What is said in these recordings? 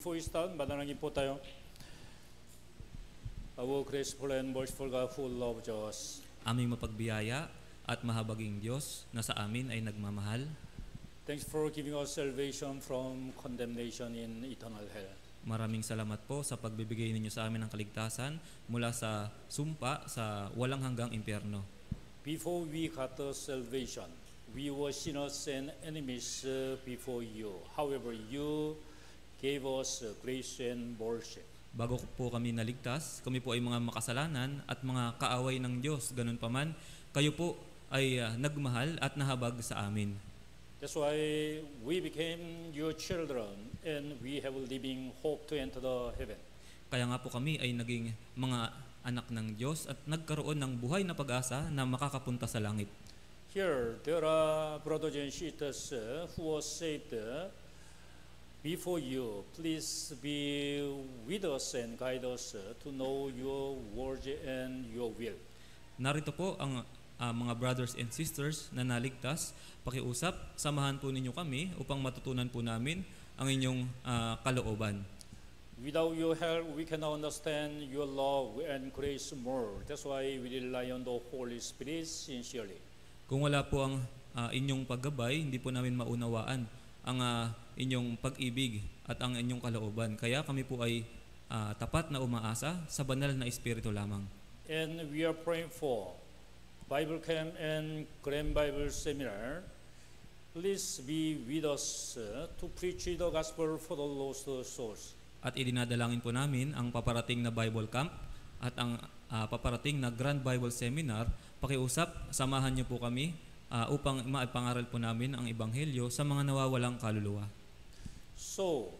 Before we start, manalangin po tayo. Our graceful and merciful God who loves us. Aming mapagbiyaya at mahabaging Diyos na sa amin ay nagmamahal. Thanks for giving us salvation from condemnation in eternal hell. Maraming salamat po sa pagbibigay ninyo sa amin ng kaligtasan mula sa sumpa sa walang hanggang impyerno. Before we got the salvation, we were sinners and enemies before you. However, you gave us grace and mercy. Bago po kami naligtas, kami po ay mga makasalanan at mga kaaway ng Diyos. Ganun pa man, kayo po ay nagmahal at nahabag sa amin. That's why we became your children and we have a living hope to enter the heaven. Kaya nga po kami ay naging mga anak ng Diyos at nagkaroon ng buhay na pag-asa na makakapunta sa langit. Here, there are brothers and sisters who were saved before you. Please be with us and guide us to know your word and your will. Narito po ang mga brothers and sisters na naligtas. Pakiusap, samahan po ninyo kami upang matutunan po namin ang inyong kalooban. Without your help, we cannot understand your love and grace more. That's why we rely on the Holy Spirit sincerely. Kung wala po ang inyong paggabay, hindi po namin maunawaan ang inyong pag-ibig at ang inyong kalooban. Kaya kami po ay tapat na umaasa sa banal na Espiritu lamang. And we are praying for Bible Camp and Grand Bible Seminar. Please be with us to preach the gospel for the lost souls. At idinadalangin po namin ang paparating na Bible Camp at ang paparating na Grand Bible Seminar. Pakiusap, samahan niyo po kami upang maipangaral po namin ang Ebanghelyo sa mga nawawalang kaluluwa. So,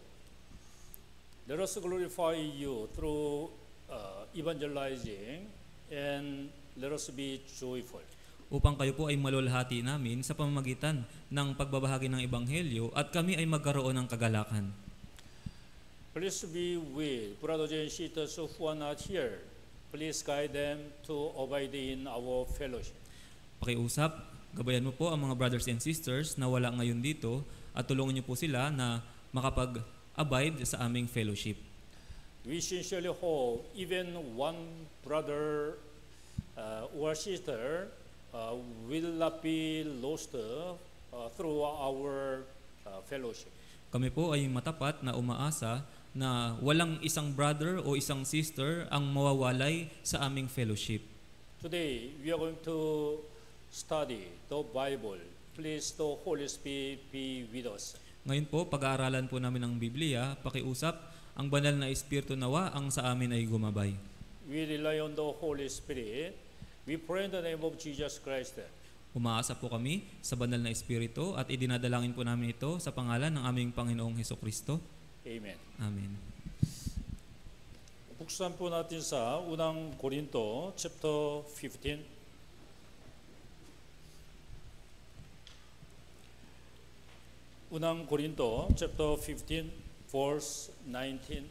let us glorify you through evangelizing and let us be joyful. Upang kayo po ay malulhati namin sa pamamagitan ng pagbabahagi ng Ebanghelyo at kami ay magkaroon ng kagalakan. Please be with brothers and sisters who are not here. Please guide them to abide in our fellowship. Pakiusap, gabayan mo po ang mga brothers and sisters na wala ngayon dito at tulungan niyo po sila na makapag-abide sa aming fellowship. We sincerely hope even one brother or sister will not be lost through our fellowship. Kami po ay matapat na umaasa na walang isang brother o isang sister ang mawawalay sa aming fellowship. Today, we are going to study the Bible. Please, the Holy Spirit be with us. Ngayon po, pag-aaralan po namin ang Biblia, pakiusap, ang banal na Espiritu nawa ang sa amin ay gumabay. We rely on the Holy Spirit. We pray in the name of Jesus Christ. Umaasa po kami sa banal na Espiritu at idinadalangin po namin ito sa pangalan ng aming Panginoong Hesukristo. Amen. Amen. Buksan po natin sa unang Korinto chapter 15. Unang Korinto chapter 15 verse 19.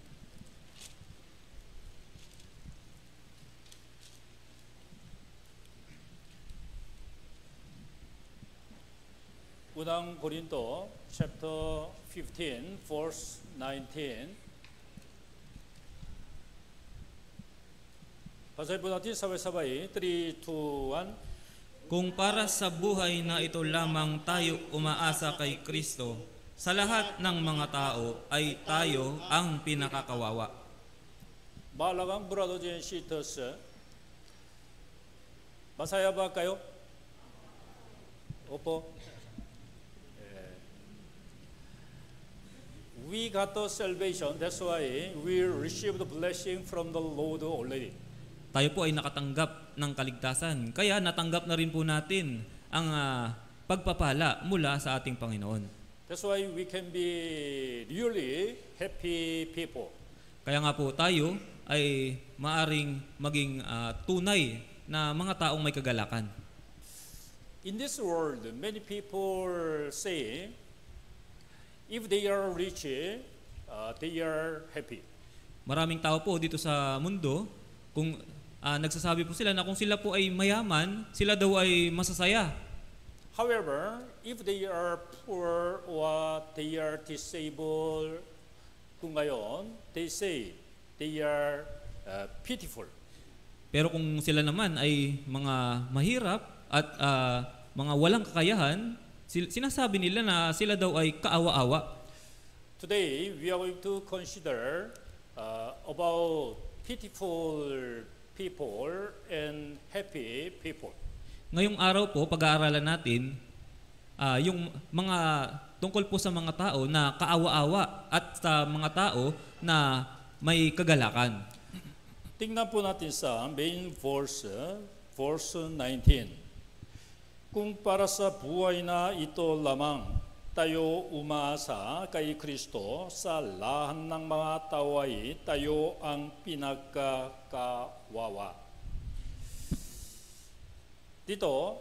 Unang Korinto chapter 15 verse 19. Basahin po natin sabay-sabay. 3, 2, 1. Kung para sa buhay na ito lamang tayo umaasa kay Kristo, sa lahat ng mga tao ay tayo ang pinakakawawa. Mahalagang brothers and sisters, masaya ba kayo? Opo. We got the salvation. That's why we received the blessing from the Lord already. Tayo po ay nakatanggap ng kaligtasan, kaya natanggap na rin po natin ang pagpapala mula sa ating Panginoon. That's why we can be really happy people. Kaya nga po tayo ay maaring maging tunay na mga taong may kagalakan. In this world, many people say, if they are rich, they are happy. Maraming tao po dito sa mundo, kung nagsasabi po sila na kung sila po ay mayaman, sila daw ay masasaya. However, if they are poor or they are disabled, Kung ngayon, they say they are pitiful. Pero kung sila naman ay mga mahirap at mga walang kakayahan, sinasabi nila na sila daw ay kaawa-awa. Today, we are going to consider about pitiful people and happy people. Ngayong araw po, pag-aaralan natin yung mga tungkol po sa mga tao na kaawa-awa at sa mga tao na may kagalakan. Tingnan po natin sa main verse, verse 19. Kung para sa buhay na ito lamang tayo umaasa kay Kristo, sa lahat ng mga tao ay tayo ang pinagkakawawa. Dito,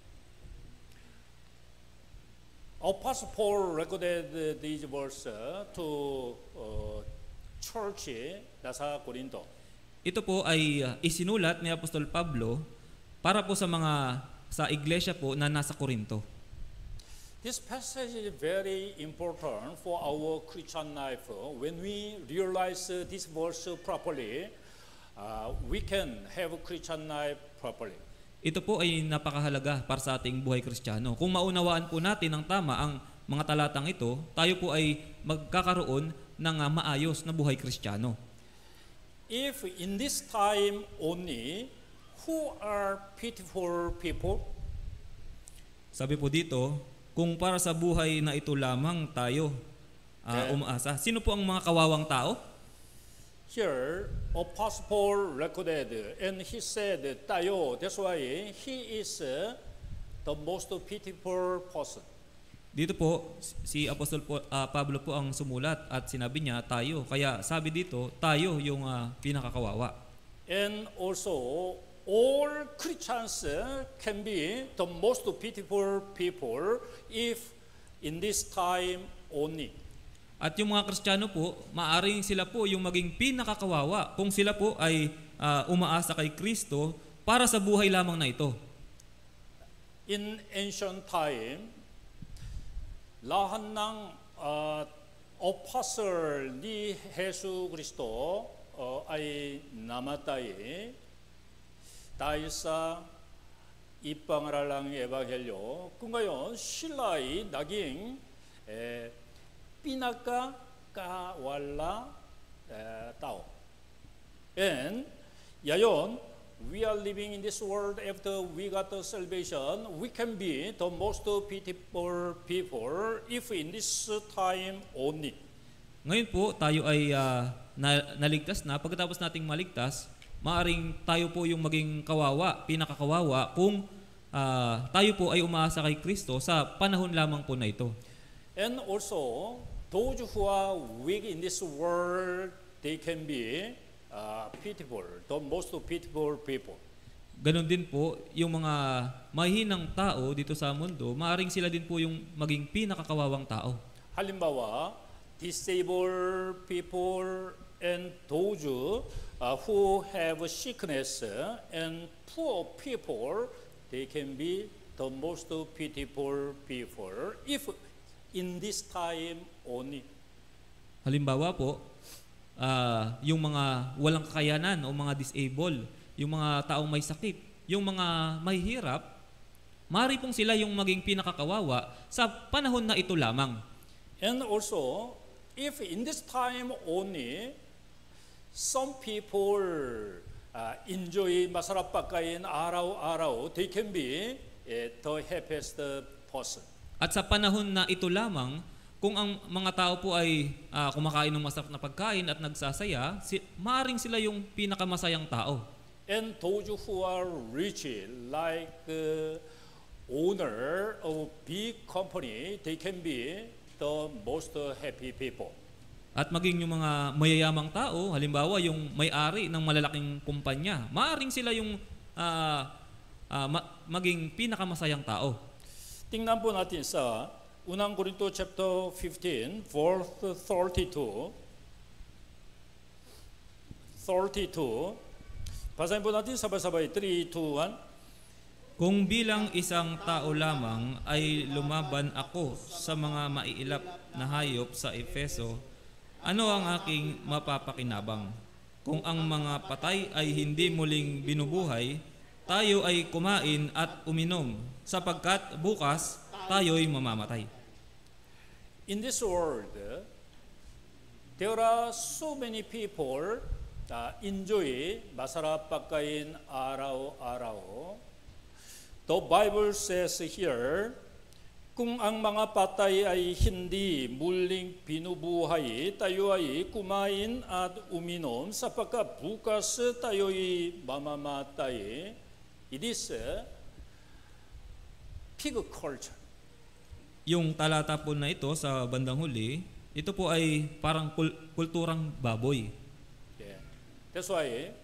Apostle Paul recorded this verse to church nasa Corinto. Ito po ay isinulat ni Apostol Pablo para po sa iglesia po na nasa Corinto. This passage is very important for our Christian life. When we realize this verse properly, we can have a Christian life properly. Ito po ay napakahalaga para sa ating buhay Kristiyano. Kung maunawaan po natin ng tama ang mga talatang ito, tayo po ay magkakaroon ng maayos na buhay Kristiyano. If in this time only, who are pitiful people? Sabi po dito, kung para sa buhay na ito lamang tayo umaasa, sino po ang mga kawawang tao? Here, Apostle Paul recorded, and he said, tayo, that's why he is the most pitiful person. Dito po, si Apostol Pablo po ang sumulat at sinabi niya, tayo. Kaya sabi dito, tayo yung pinakakawawa. And also, all Christians can be the most pitiful people if in this time only. At yung mga Kristiyano po, maaring sila po yung maging pinakakawawa kung sila po ay umaasa kay Kristo para sa buhay lamang na ito. In ancient time, lahat ng apostle ni Yesu Kristo ay namatay dahil sa ipangaralang ebanghelyo. Kung ngayon, sila ay naging pinagkakawala tao. And ngayon, we are living in this world after we got the salvation. We can be the most pitiful people if in this time only. Ngayon po, tayo ay naligtas na. Pagkatapos nating maligtas, maaring tayo po yung maging kawawa, pinakakawawa, kung tayo po ay umaasa kay Kristo sa panahon lamang po na ito. And also, those who are weak in this world, they can be pitiful, the most pitiful people. Ganon din po, yung mga mahihinang tao dito sa mundo, maaring sila din po yung maging pinakakawawang tao. Halimbawa, disabled people and those who have sickness and poor people, they can be the most pitiful people if in this time only. Halimbawa po, yung mga walang kakayanan o mga disabled, yung mga taong may sakit, yung mga mahihirap, maaari pong sila yung maging pinakakawawa sa panahon na ito lamang. And also, if in this time only, some people enjoy masarap pagkain araw-araw, they can be the happiest person. At sa panahon na ito lamang, kung ang mga tao po ay kumakain ng masarap na pagkain at nagsasaya, maaaring sila yung pinakamasayang tao. And those who are rich, like owner of big company, they can be the most happy people. At maging yung mga mayayamang tao, halimbawa yung may-ari ng malalaking kumpanya, maaaring sila yung maging pinakamasayang tao. Tingnan po natin sa Unang Korinto chapter 15, verse 32. Basahin po natin sabay-sabay. 3, 2, 1. Kung bilang isang tao lamang ay lumaban ako sa mga maiilap na hayop sa Efeso Ano ang aking mapapakinabang? Kung ang mga patay ay hindi muling binubuhay, tayo ay kumain at uminom, sapagkat bukas tayo'y mamamatay. In this world, there are so many people enjoy masarap pagkain araw-araw. The Bible says here, kung ang mga patay ay hindi muling binubuhay, tayo ay kumain at uminom sapagkat bukas tayo'y mamamatay. It is pig culture. Yung talata po na ito sa bandang huli, ito po ay parang kulturang baboy. Yeah. That's why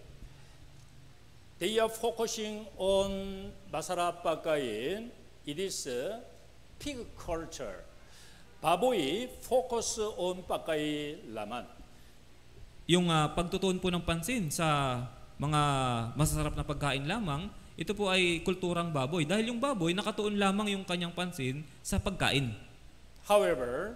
they are focusing on masarap pagkain. It is pig culture. Baboy focus on pagkailaman. Yung pagtutuon po ng pansin sa mga masasarap na pagkain lamang, ito po ay kulturang baboy. Dahil yung baboy, nakatuon lamang yung kanyang pansin sa pagkain. However,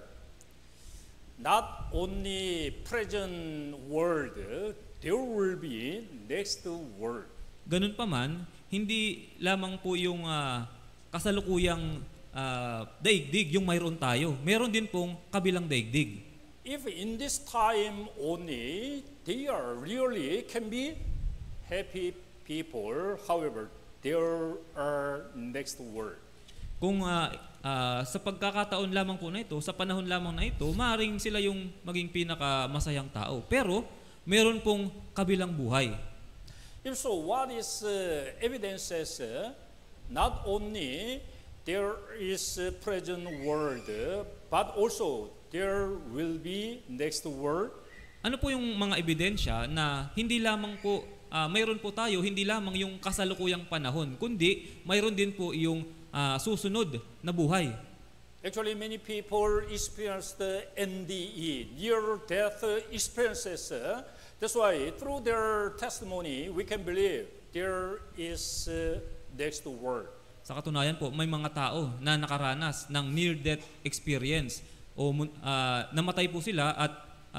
not only present world, there will be next world. Ganun pa man, hindi lamang po yung kasalukuyang daigdig yung mayroon tayo. Meron din pong kabilang daigdig. If in this time only, they are really can be happy people, however, there are next world. Kung sa pagkakataon lamang po na ito, sa panahon lamang na ito, maaaring sila yung maging pinakamasayang tao. Pero, meron pong kabilang buhay. If so, what is evidences not only there is present world, but also there will be next world? Ano po yung mga ebidensya na hindi lamang po mayroon po tayo hindi lamang yung kasalukuyang panahon, kundi mayroon din po yung susunod na buhay. Actually, many people experience the NDE, near-death experiences. That's why through their testimony, we can believe there is next world. Sa katunayan po, may mga tao na nakaranas ng near-death experience o namatay po sila at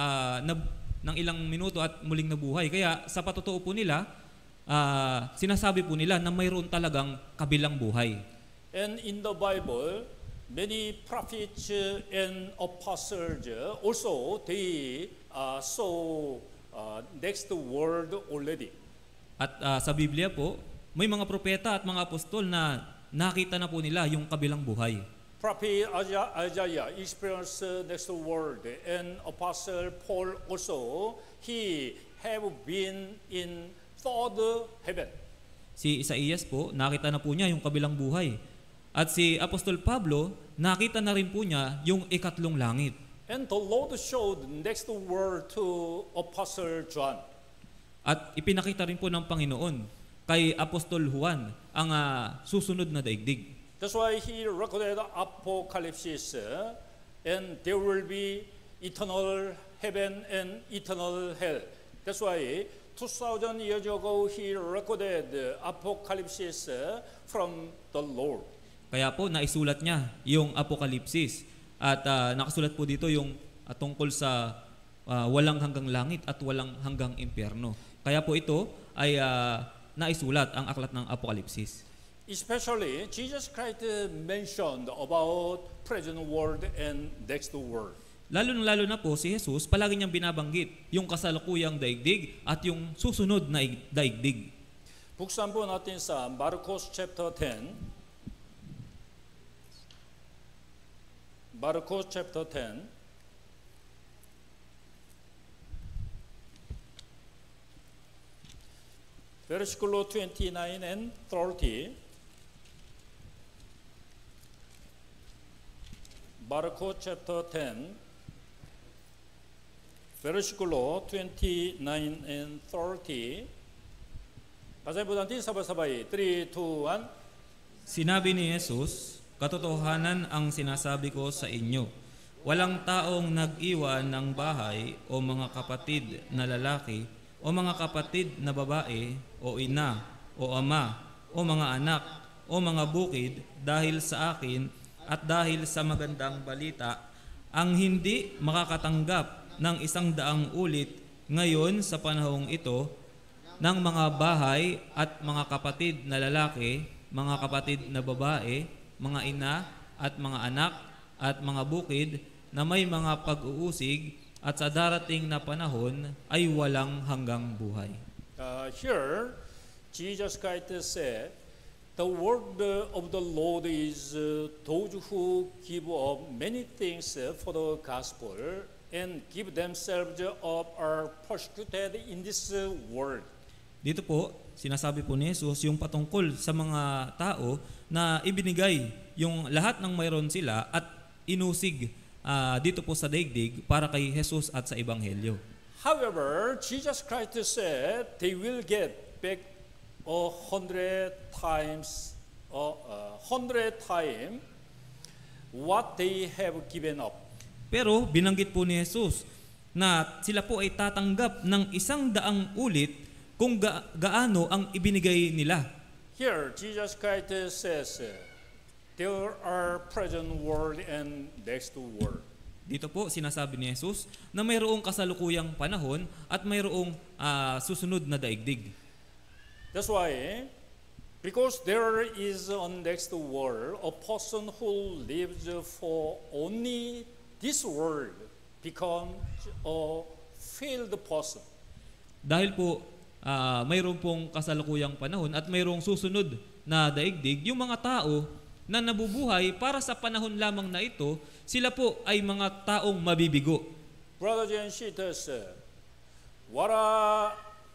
ng ilang minuto at muling nabuhay. Kaya sa patotoo po nila, sinasabi po nila na mayroon talagang kabilang buhay. And in the Bible, many prophets and apostles also they saw next world already. At sa Biblia po, may mga propeta at mga apostol na nakita na po nila yung kabilang buhay. Prophet Isaiah experienced next world, and Apostle Paul also, he have been in third heaven. Si Isaías po, nakita na po niya yung kabilang buhay. At si Apostol Pablo, nakita na rin po niya yung ikatlong langit. And the Lord showed next world to Apostle John. At ipinakita rin po ng Panginoon kay Apostol Juan ang susunod na daigdig. That's why he recorded Apocalypse, and there will be eternal heaven and eternal hell. That's why 2,000 years ago he recorded Apocalypse from the Lord. Kaya po naisulat niya yung Apokalipsis at nakasulat po dito yung tungkol sa walang hanggang langit at walang hanggang impyerno. Kaya po ito ay naisulat ang aklat ng Apokalipsis. Especially, Jesus Christ mentioned about present world and next world. Lalo na po si Jesus, palagi niyang binabanggit yung kasalukuyang daigdig at yung susunod na daigdig. Buksan po natin sa Marcos chapter 10. Marcos chapter 10. Versikulo 29 and 30. Marcos chapter 10, versikulo 29 and 30. Basahin po natin sabay-sabay. 3, 2, 1. Sinabi ni Jesus, katotohanan ang sinasabi ko sa inyo. Walang taong nag-iwan ng bahay o mga kapatid na lalaki o mga kapatid na babae o ina o ama o mga anak o mga bukid dahil sa akin at dahil sa magandang balita ang hindi makakatanggap ng 100 ulit ngayon sa panahong ito ng mga bahay at mga kapatid na lalaki, mga kapatid na babae, mga ina at mga anak at mga bukid na may mga pag-uusig at sa darating na panahon ay walang hanggang buhay. Here, Jesus Christ said, the word of the Lord is those who give up many things for the gospel and give themselves up are persecuted in this world. Dito po, sinasabi po ni Jesus yung patungkol sa mga tao na ibinigay yung lahat ng mayroon sila at inusig dito po sa daigdig para kay Jesus at sa Ebanghelyo. However, Jesus Christ said they will get back 100 times what they have given up. Pero binanggit po ni Jesus na sila po ay tatanggap ng 100 ulit kung gaano ang ibinigay nila. Here, Jesus Christ says, there are present world and next world. Dito po sinasabi ni Jesus na mayroong kasalukuyang panahon at mayroong susunod na daigdig. That's why, because there is a next world, a person who lives for only this world becomes a failed person. Dahil po mayroon pong kasalukuyang panahon at mayroong susunod na daigdig, yung mga tao na nabubuhay para sa panahon lamang na ito, sila po ay mga taong mabibigo. Brothers and sisters, what are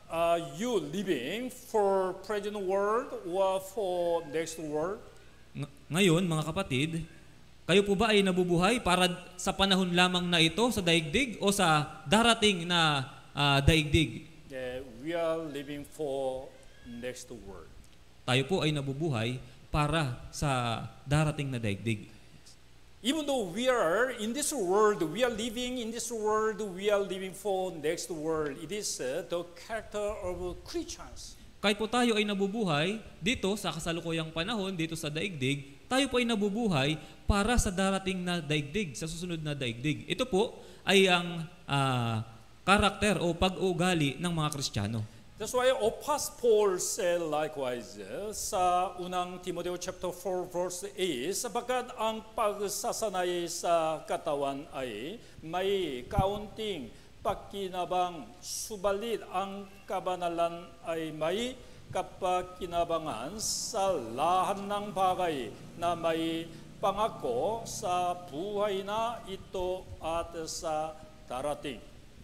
you living for present world or for next world? Ngayon, mga kapatid, kayo po ba ay nabubuhay para sa panahon lamang na ito, sa daigdig, o sa darating na daigdig? We are living for next world. Tayo po ay nabubuhay para sa darating na daigdig. Even though we are in this world, we are living in this world, we are living for next world. It is the character of Christians. Kahit po tayo ay nabubuhay dito sa kasalukuyang panahon, dito sa daigdig, tayo po ay nabubuhay para sa darating na daigdig, sa susunod na daigdig. Ito po ay ang karakter o pag-uugali ng mga Kristiyano. That's why Apostle Paul said likewise sa unang Timoteo chapter 4 verse 8, sapagkat ang pagsasanay sa katawan ay may kaunting pakinabang, subalit ang kabanalan ay may kapakinabangan sa lahat ng bagay na may pangako sa buhay na ito at sa darating.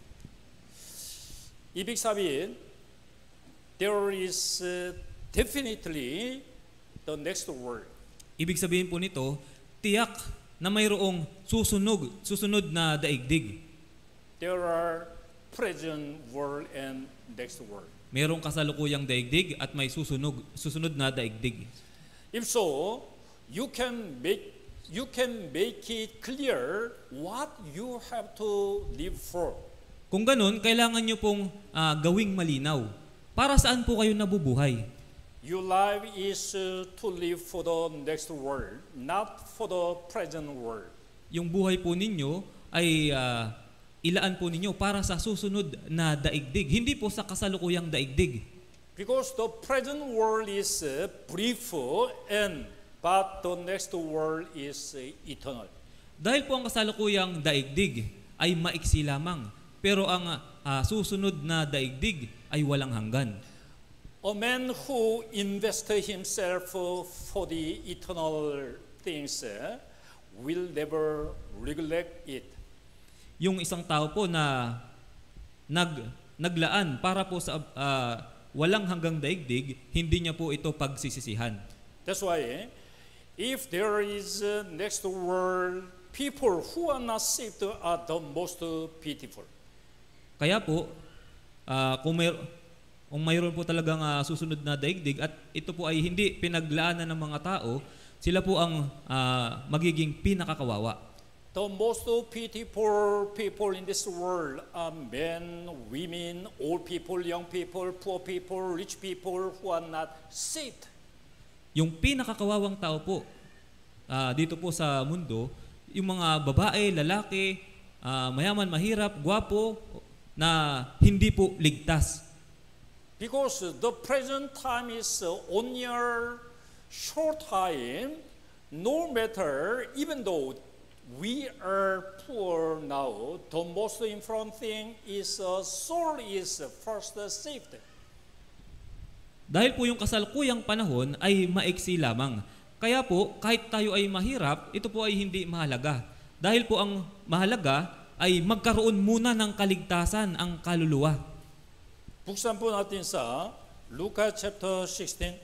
Ibig sabihin, there is definitely the next world. Ibig sabihin po nito, tiyak na mayroong susunod na daigdig. There are present world and next world. Mayroong kasalukuyang daigdig at may susunod na daigdig. If so, you can make it clear what you have to live for. Kung ganun, kailangan nyo pong gawing malinaw. Para saan po kayo nabubuhay? Your life is to live for the next world, not for the present world. Yung buhay po ninyo ay ilaan po ninyo para sa susunod na daigdig, hindi po sa kasalukuyang daigdig. Because the present world is brief but the next world is eternal. Dahil po ang kasalukuyang daigdig ay maiksi lamang, pero ang susunod na daigdig ay walang hanggan. A man who invests himself for the eternal things will never neglect it. Yung isang tao po na naglaan para po sa walang hanggang daigdig, hindi niya po ito pagsisisihan. That's why if there is next world, people who are not saved are the most pitiful. Kaya po, kung mayroon po talagang susunod na daigdig at ito po ay hindi pinaglaanan ng mga tao, sila po ang magiging pinakakawawa. The most pitiful people in this world are men, women, old people, young people, poor people, rich people who are not saved. Yung pinakakawawang tao po dito po sa mundo, yung mga babae, lalaki, mayaman, mahirap, gwapo, na hindi po ligtas. Because the present time is only a short time, no matter, even though we are poor now, the most important thing is soul is first saved. Dahil po yung kasalukuyang panahon ay maiksi lamang. Kaya po, kahit tayo ay mahirap, ito po ay hindi mahalaga. Dahil po ang mahalaga ay magkaroon muna ng kaligtasan ang kaluluwa. Buksan po natin sa Luka chapter 16.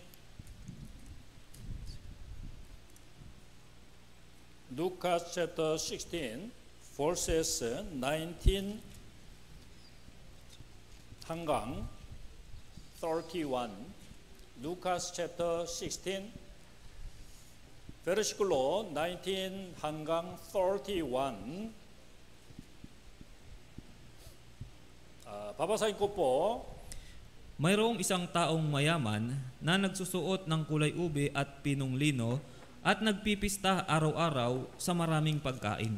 Luka chapter 16, verses 19 hanggang 31. Lucas chapter 16, 베르시클로 19 hanggang 31. Babasahin ko po. Mayroong isang taong mayaman na nagsusuot ng kulay ube at pinong lino at nagpipista araw-araw sa maraming pagkain.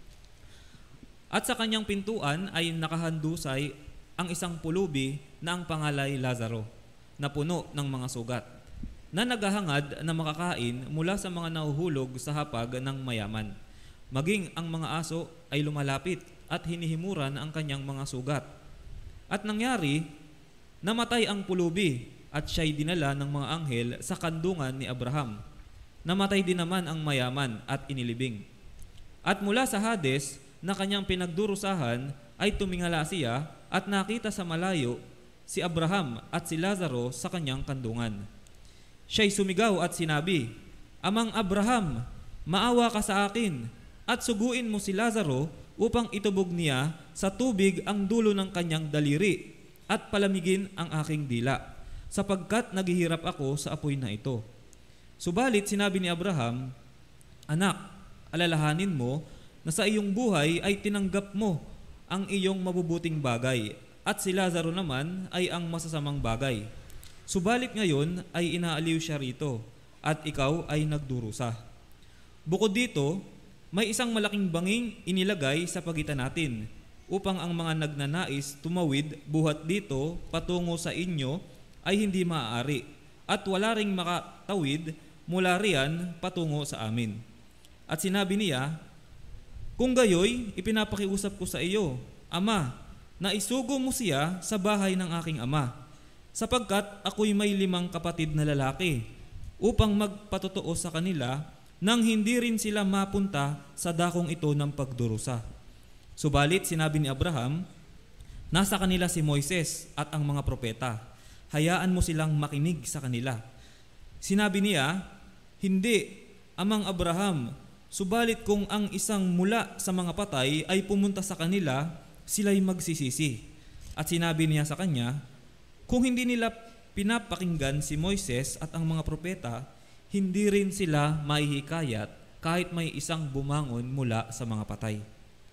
At sa kanyang pintuan ay nakahandusay ang isang pulubi na ang pangalay Lazaro, na puno ng mga sugat, na naghahangad na makakain mula sa mga nahuhulog sa hapag ng mayaman. Maging ang mga aso ay lumalapit at hinihimuran ang kanyang mga sugat. At nangyari, namatay ang pulubi at siya'y dinala ng mga anghel sa kandungan ni Abraham. Namatay din naman ang mayaman at inilibing. At mula sa Hades na kanyang pinagdurusahan ay tumingala siya at nakita sa malayo si Abraham at si Lazaro sa kanyang kandungan. Siya'y sumigaw at sinabi, "Amang Abraham, maawa ka sa akin at suguin mo si Lazaro upang itubog niya sa tubig ang dulo ng kanyang daliri at palamigin ang aking dila, sapagkat naghihirap ako sa apoy na ito." Subalit sinabi ni Abraham, "Anak, alalahanin mo na sa iyong buhay ay tinanggap mo ang iyong mabubuting bagay, at si Lazaro naman ay ang masasamang bagay. Subalit ngayon ay inaaliw siya rito, at ikaw ay nagdurusa. Bukod dito, may isang malaking banging inilagay sa pagitan natin, upang ang mga nagnanais tumawid buhat dito patungo sa inyo ay hindi maaari, at wala ring makatawid mula riyan patungo sa amin." At sinabi niya, "Kung gayoy, ipinapakiusap ko sa iyo, Ama, na isugo mo siya sa bahay ng aking ama, sapagkat ako'y may 5 kapatid na lalaki, upang magpatotoo sa kanila nang hindi rin sila mapunta sa dakong ito ng pagdurusa." Subalit sinabi ni Abraham, "Nasa kanila si Moises at ang mga propeta. Hayaan mo silang makinig sa kanila." Sinabi niya, "Hindi, Amang Abraham, subalit kung ang isang mula sa mga patay ay pumunta sa kanila, sila'y magsisisi." At sinabi niya sa kanya, "Kung hindi nila pinapakinggan si Moises at ang mga propeta, hindi rin sila mahihikayat kahit may isang bumangon mula sa mga patay."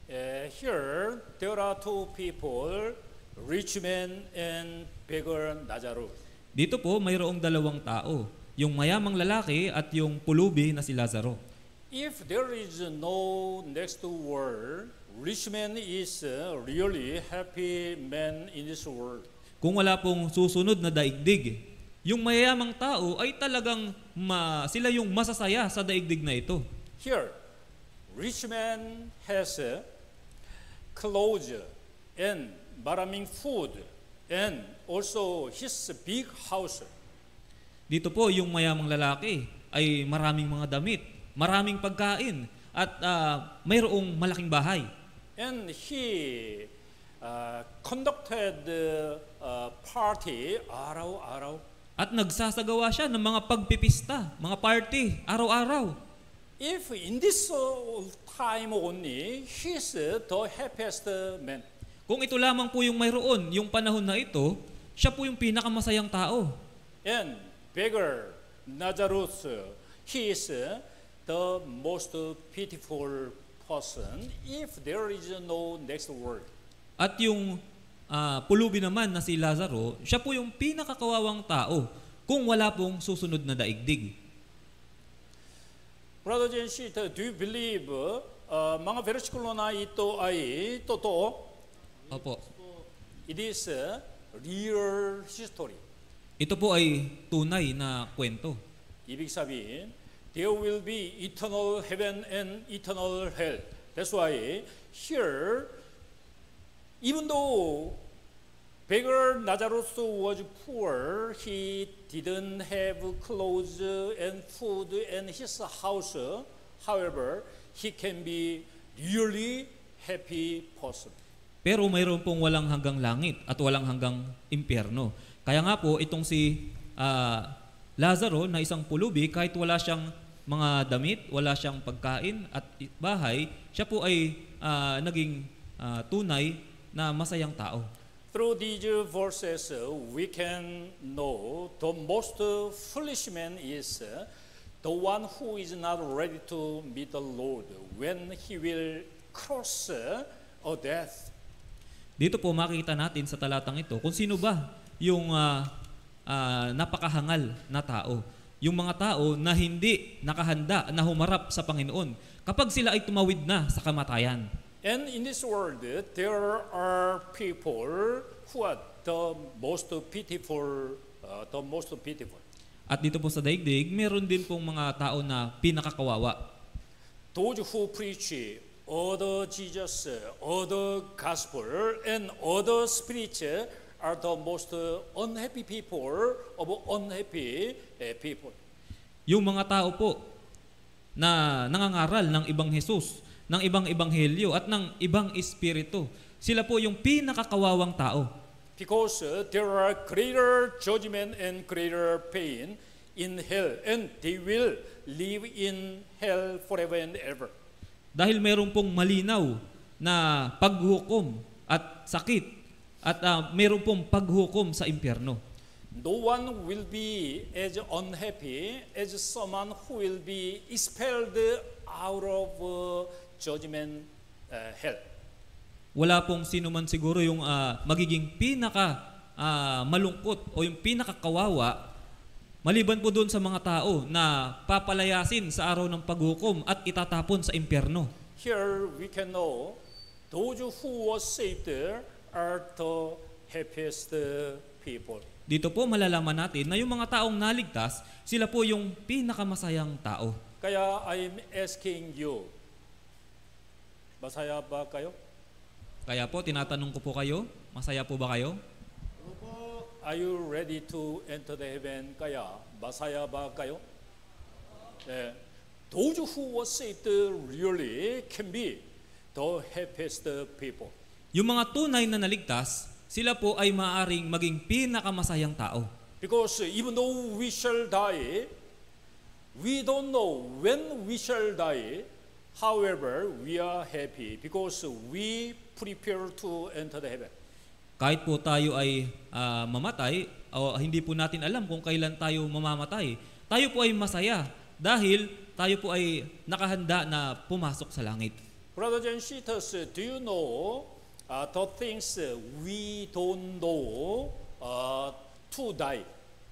Here, there are two people, rich man and beggar Lazarus. Dito po mayroong 2 tao, yung mayamang lalaki at yung pulubi na si Lazaro. If there is no next world, rich man is really happy man in this world. Kung wala pong susunod na daigdig, yung mayamang tao ay talagang sila yung masasaya sa daigdig na ito. Here, rich man has clothes and maraming food and also his big house. Dito po yung mayamang lalaki ay maraming mga damit, maraming pagkain at mayroong malaking bahay. And he conducted party araw-araw. At nagsasagawa siya ng mga pagpipista, mga party, araw-araw. If in this time only, he's the happiest man. Kung ito lamang po yung mayroon, yung panahon na ito, siya po yung pinakamasayang tao. And beggar Lazarus, he is the most pitiful person if there is no next world. At yung pulubi naman na si Lazaro, siya po yung pinakakawawang tao kung wala pong susunod na daigdig. Brothers and sisters, do you believe mga versikulo na ito ay totoo. Opo. It is a real history. Ito po ay tunay na kwento. ibig sabihin, there will be eternal heaven and eternal hell. That's why here, even though beggar Lazarus was poor, he didn't have clothes and food in his house. However, he can be really happy person. Pero mayroon pong walang hanggang langit at walang hanggang impyerno. Kaya nga po itong si Lazaro na isang pulubi, kahit wala siyang mga damit, wala siyang pagkain at bahay, siya po ay naging tunay na masayang tao. Through these verses, we can know the most foolish man is the one who is not ready to meet the Lord when he will cross a death. Dito po makita natin sa talatang ito kung sino ba yung napakahangal na tao. Yung mga tao na hindi nakahanda na humarap sa Panginoon kapag sila ay tumawid na sa kamatayan. And in this world, there are people who are the most pitiful. At dito po sa daigdig, meron din pong mga tao na pinakakawawa. Those who preach other Jesus, other gospel, and other spirits are the most unhappy people of unhappy people. Yung mga tao po na nangangaral ng ibang Jesus, ng ibang ebanghelyo at ng ibang espiritu, sila po yung pinakakawawang tao. Because there are greater judgment and greater pain in hell, and they will live in hell forever and ever. Dahil meron pong malinaw na paghukom at sakit at meron pong paghukom sa impyerno. No one will be as unhappy as someone who will be expelled out of judgment hell. Wala pong sino man siguro yung magiging pinaka malungkot o yung pinakakawawa maliban po doon sa mga tao na papalayasin sa araw ng paghukom at itatapon sa impyerno. Here we can know those who were saved are the happiest people. Dito po malalaman natin na yung mga taong naligtas, sila po yung pinakamasayang tao. Kaya I'm asking you, masaya ba kayo? Kaya po tinatanong ko po kayo, masaya po ba kayo? Are you ready to enter the heaven? Kaya masaya ba kayo? Those who were saved really can be the happiest people. Yung mga tunay na naligtas, sila po ay maaaring maging pinakamasayang tao. Because even though we shall die, we don't know when we shall die. However, we are happy because we prepare to enter the heaven. Kahit po tayo ay mamatay, o hindi po natin alam kung kailan tayo mamamatay, tayo po ay masaya dahil tayo po ay nakahanda na pumasok sa langit. Brothers and sisters, do you know the things we don't know to die?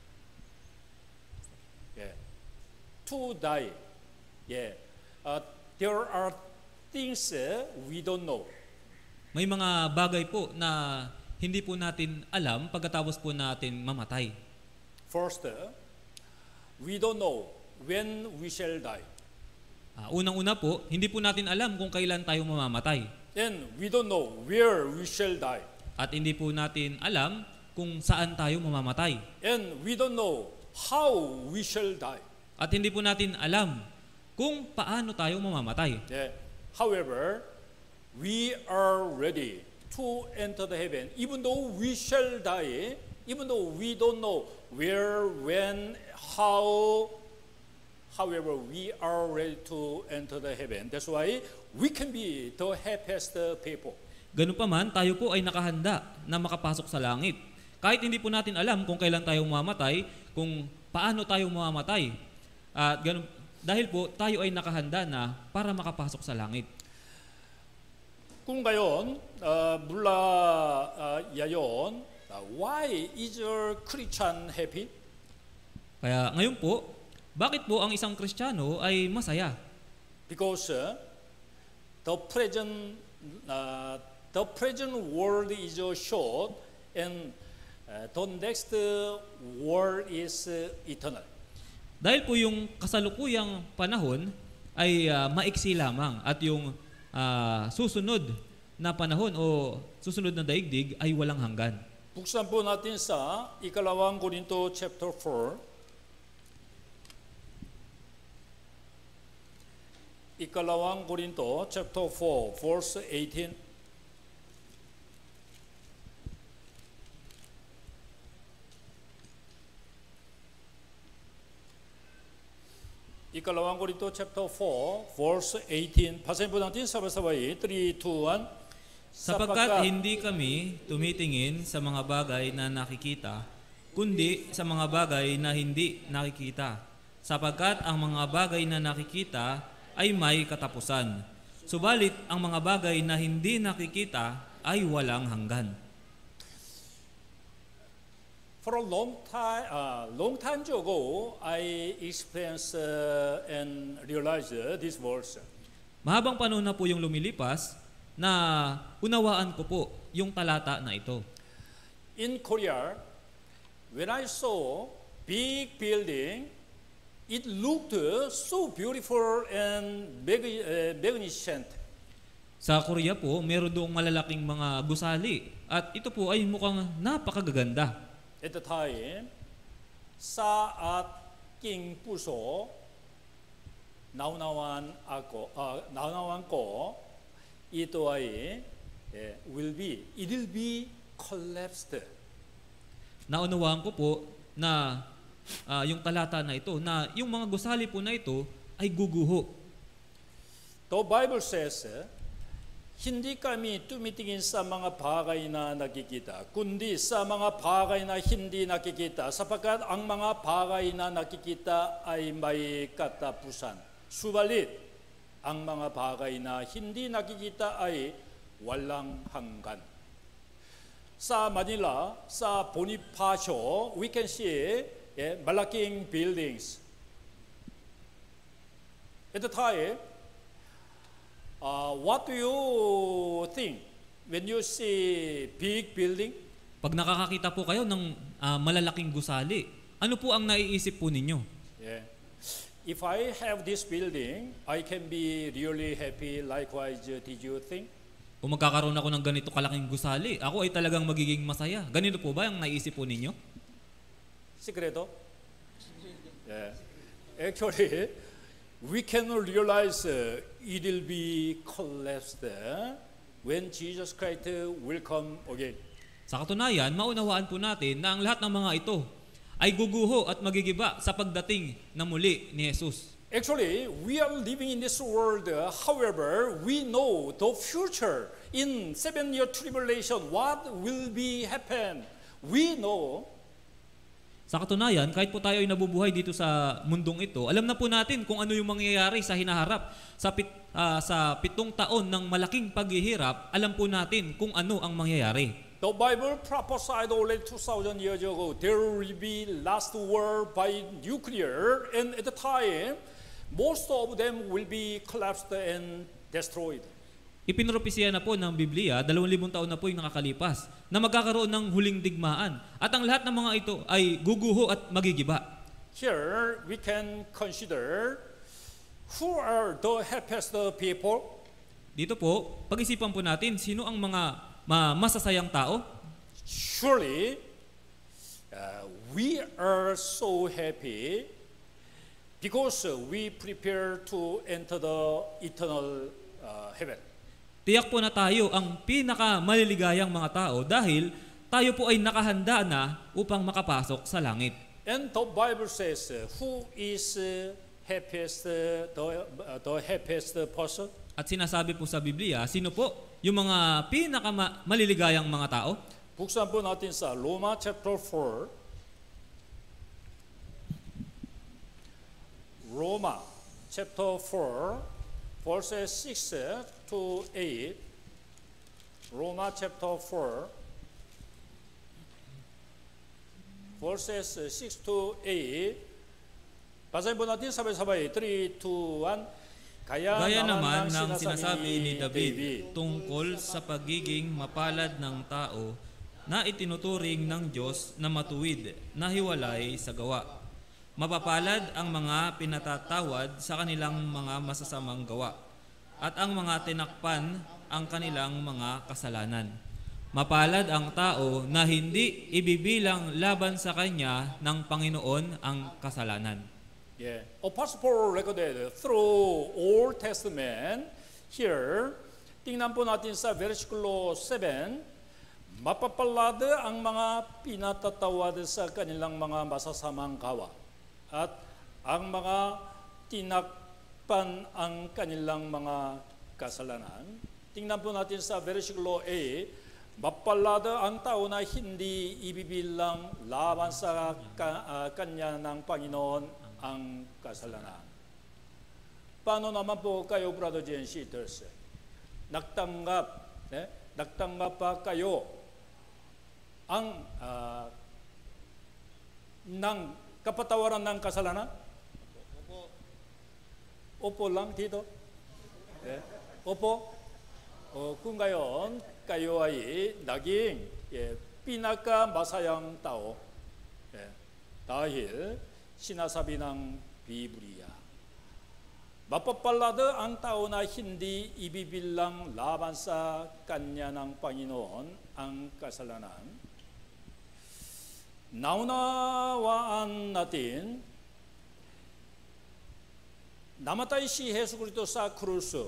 Yeah. To die. Yeah. There are things we don't know. May mga bagay po na hindi po natin alam pagkatapos po natin mamatay. First, we don't know when we shall die. Unang-una po, hindi po natin alam kung kailan tayo mamamatay. And we don't know where we shall die. At hindi po natin alam kung saan tayo mamamatay. And we don't know how we shall die. At hindi po natin alam kung paano tayo mamamatay. Yeah. However, we are ready to enter the heaven, even though we shall die, even though we don't know where, when, how. However, we are ready to enter the heaven. That's why we can be the happiest people. Ganun pa man, tayo po ay nakahanda na makapasok sa langit. Kahit hindi po natin alam kung kailan tayo mamamatay, kung paano tayo mamamatay. At ganun, dahil po tayo ay nakahanda na para makapasok sa langit. Kung gayon, yayon, why is a Christian happy? Kaya ngayon po, bakit po ang isang Kristiyano ay masaya? Because the present world is short, and the next world is eternal. Dahil po yung kasalukuyang panahon ay maiksi lamang at yung susunod na panahon o susunod na daigdig ay walang hanggan. Buksan po natin sa Ikalawang Korinto chapter 4. Ikalawang Korinto chapter 4 verse 18. Ikalawang Korinto chapter 4 verse 18. Basahin po natin sabay-sabay. 3, 2, 1. Sapagkat hindi kami tumitingin sa mga bagay na nakikita, kundi sa mga bagay na hindi nakikita. Sapagkat ang mga bagay na nakikita ay may katapusan. Subalit ang mga bagay na hindi nakikita ay walang hanggan. For a long time ago, I experienced and realized this verse. Mahabang panahon na po yung lumilipas na unawaan ko po yung talata na ito. In Korea, when I saw big building, it looked so beautiful and magnificent. Sa Korea po, meron doong malalaking mga gusali at ito po ay mukhang napakagaganda. At the time, sa aking puso, naunawan ko, ito ay it will be collapsed. Naunawaan ko po na yung talata na ito, na yung mga gusali po na ito ay guguho. The Bible says, hindi kami tumitingin sa mga bagay na nakikita, kundi sa mga bagay na hindi nakikita, sapagkat ang mga bagay na nakikita ay may katapusan. Subalit, ang mga bagay na hindi nakikita ay walang hanggan. Sa Manila, sa Bonifacio, we can see malaking buildings. At the time, what do you think when you see big building? Pag nakakakita po kayo ng malalaking gusali, ano po ang naiisip po ninyo? Yeah. If I have this building, I can be really happy. Likewise, did you think? Kung magkakaroon ako ng ganito kalaking gusali, ako ay talagang magiging masaya. Ganito po ba ang naiisip po ninyo? Sikreto? Yeah. Actually, we can realize it will be collapsed when Jesus Christ will come again. Sa katunayan, maunawaan po natin na ang lahat ng mga ito ay guguho at magigiba sa pagdating na muli ni Jesus. Actually, we are living in this world. However, we know the future. In 7-year tribulation, what will be happen? We know. Sa katunayan, kahit po tayo ay nabubuhay dito sa mundong ito, alam na po natin kung ano yung mangyayari sa hinaharap. Sa 7 taon ng malaking paghihirap, alam po natin kung ano ang mangyayari. The Bible prophesied already 2,000 years ago, there will be last war by nuclear, and at the time, most of them will be collapsed and destroyed. Ipinropesya na po ng Biblia, 2,000 taon na po yung nakakalipas, na magkakaroon ng huling digmaan. At ang lahat ng mga ito ay guguho at magigiba. Here, we can consider who are the happiest people. Dito po, pag-isipan po natin, sino ang mga masasayang tao? Surely, we are so happy because we prepare to enter the eternal heaven. Tiyak po na tayo ang pinaka-maliligayang mga tao dahil tayo po ay nakahanda na upang makapasok sa langit. And the Bible says, who is happiest, the happiest person? At sinasabi po sa Biblia, sino po yung mga pinaka-maliligayang mga tao? Buksan po natin sa Roma chapter 4. Roma chapter 4, verses 6 to 8. Roma chapter 4, verses 6 to 8. Basahin po natin sabay-sabay. 3, 2, 1. Gaya naman ng sinasabi ni David tungkol sa pagiging mapalad ng tao na itinuturing ng Diyos na matuwid, na hiwalay sa gawa. Mapapalad ang mga pinatatawad sa kanilang mga masasamang gawa, at ang mga tinakpan ang kanilang mga kasalanan. Mapalad ang tao na hindi ibibilang laban sa kanya ng Panginoon ang kasalanan. Yeah. Apostle Paul recorded through Old Testament. Here, tingnan po natin sa versikulo 7, mapapalad ang mga pinatatawad sa kanilang mga masasamang gawa at ang mga tinakpan ang kanilang mga kasalanan. Tingnan po natin sa versikulo 8, mapalad ang tao na hindi ibibilang laban sa kanya ng Panginoon ang kasalanan. Paano naman po kayo, brothers and sisters? Nagtanggap pa kayo ang ng kapatawaran ng kasalanan? Opo lang dito. Opo. Kung gayon, kayo ay naging pinakamasayang tao. Dahil sinasabi ng Biblia, mapapalad ang tao na hindi ibibilang laban sa kanya ng Panginoon ang kasalanan. Naunawaan natin, namatay si Hesus Kristo sa krus.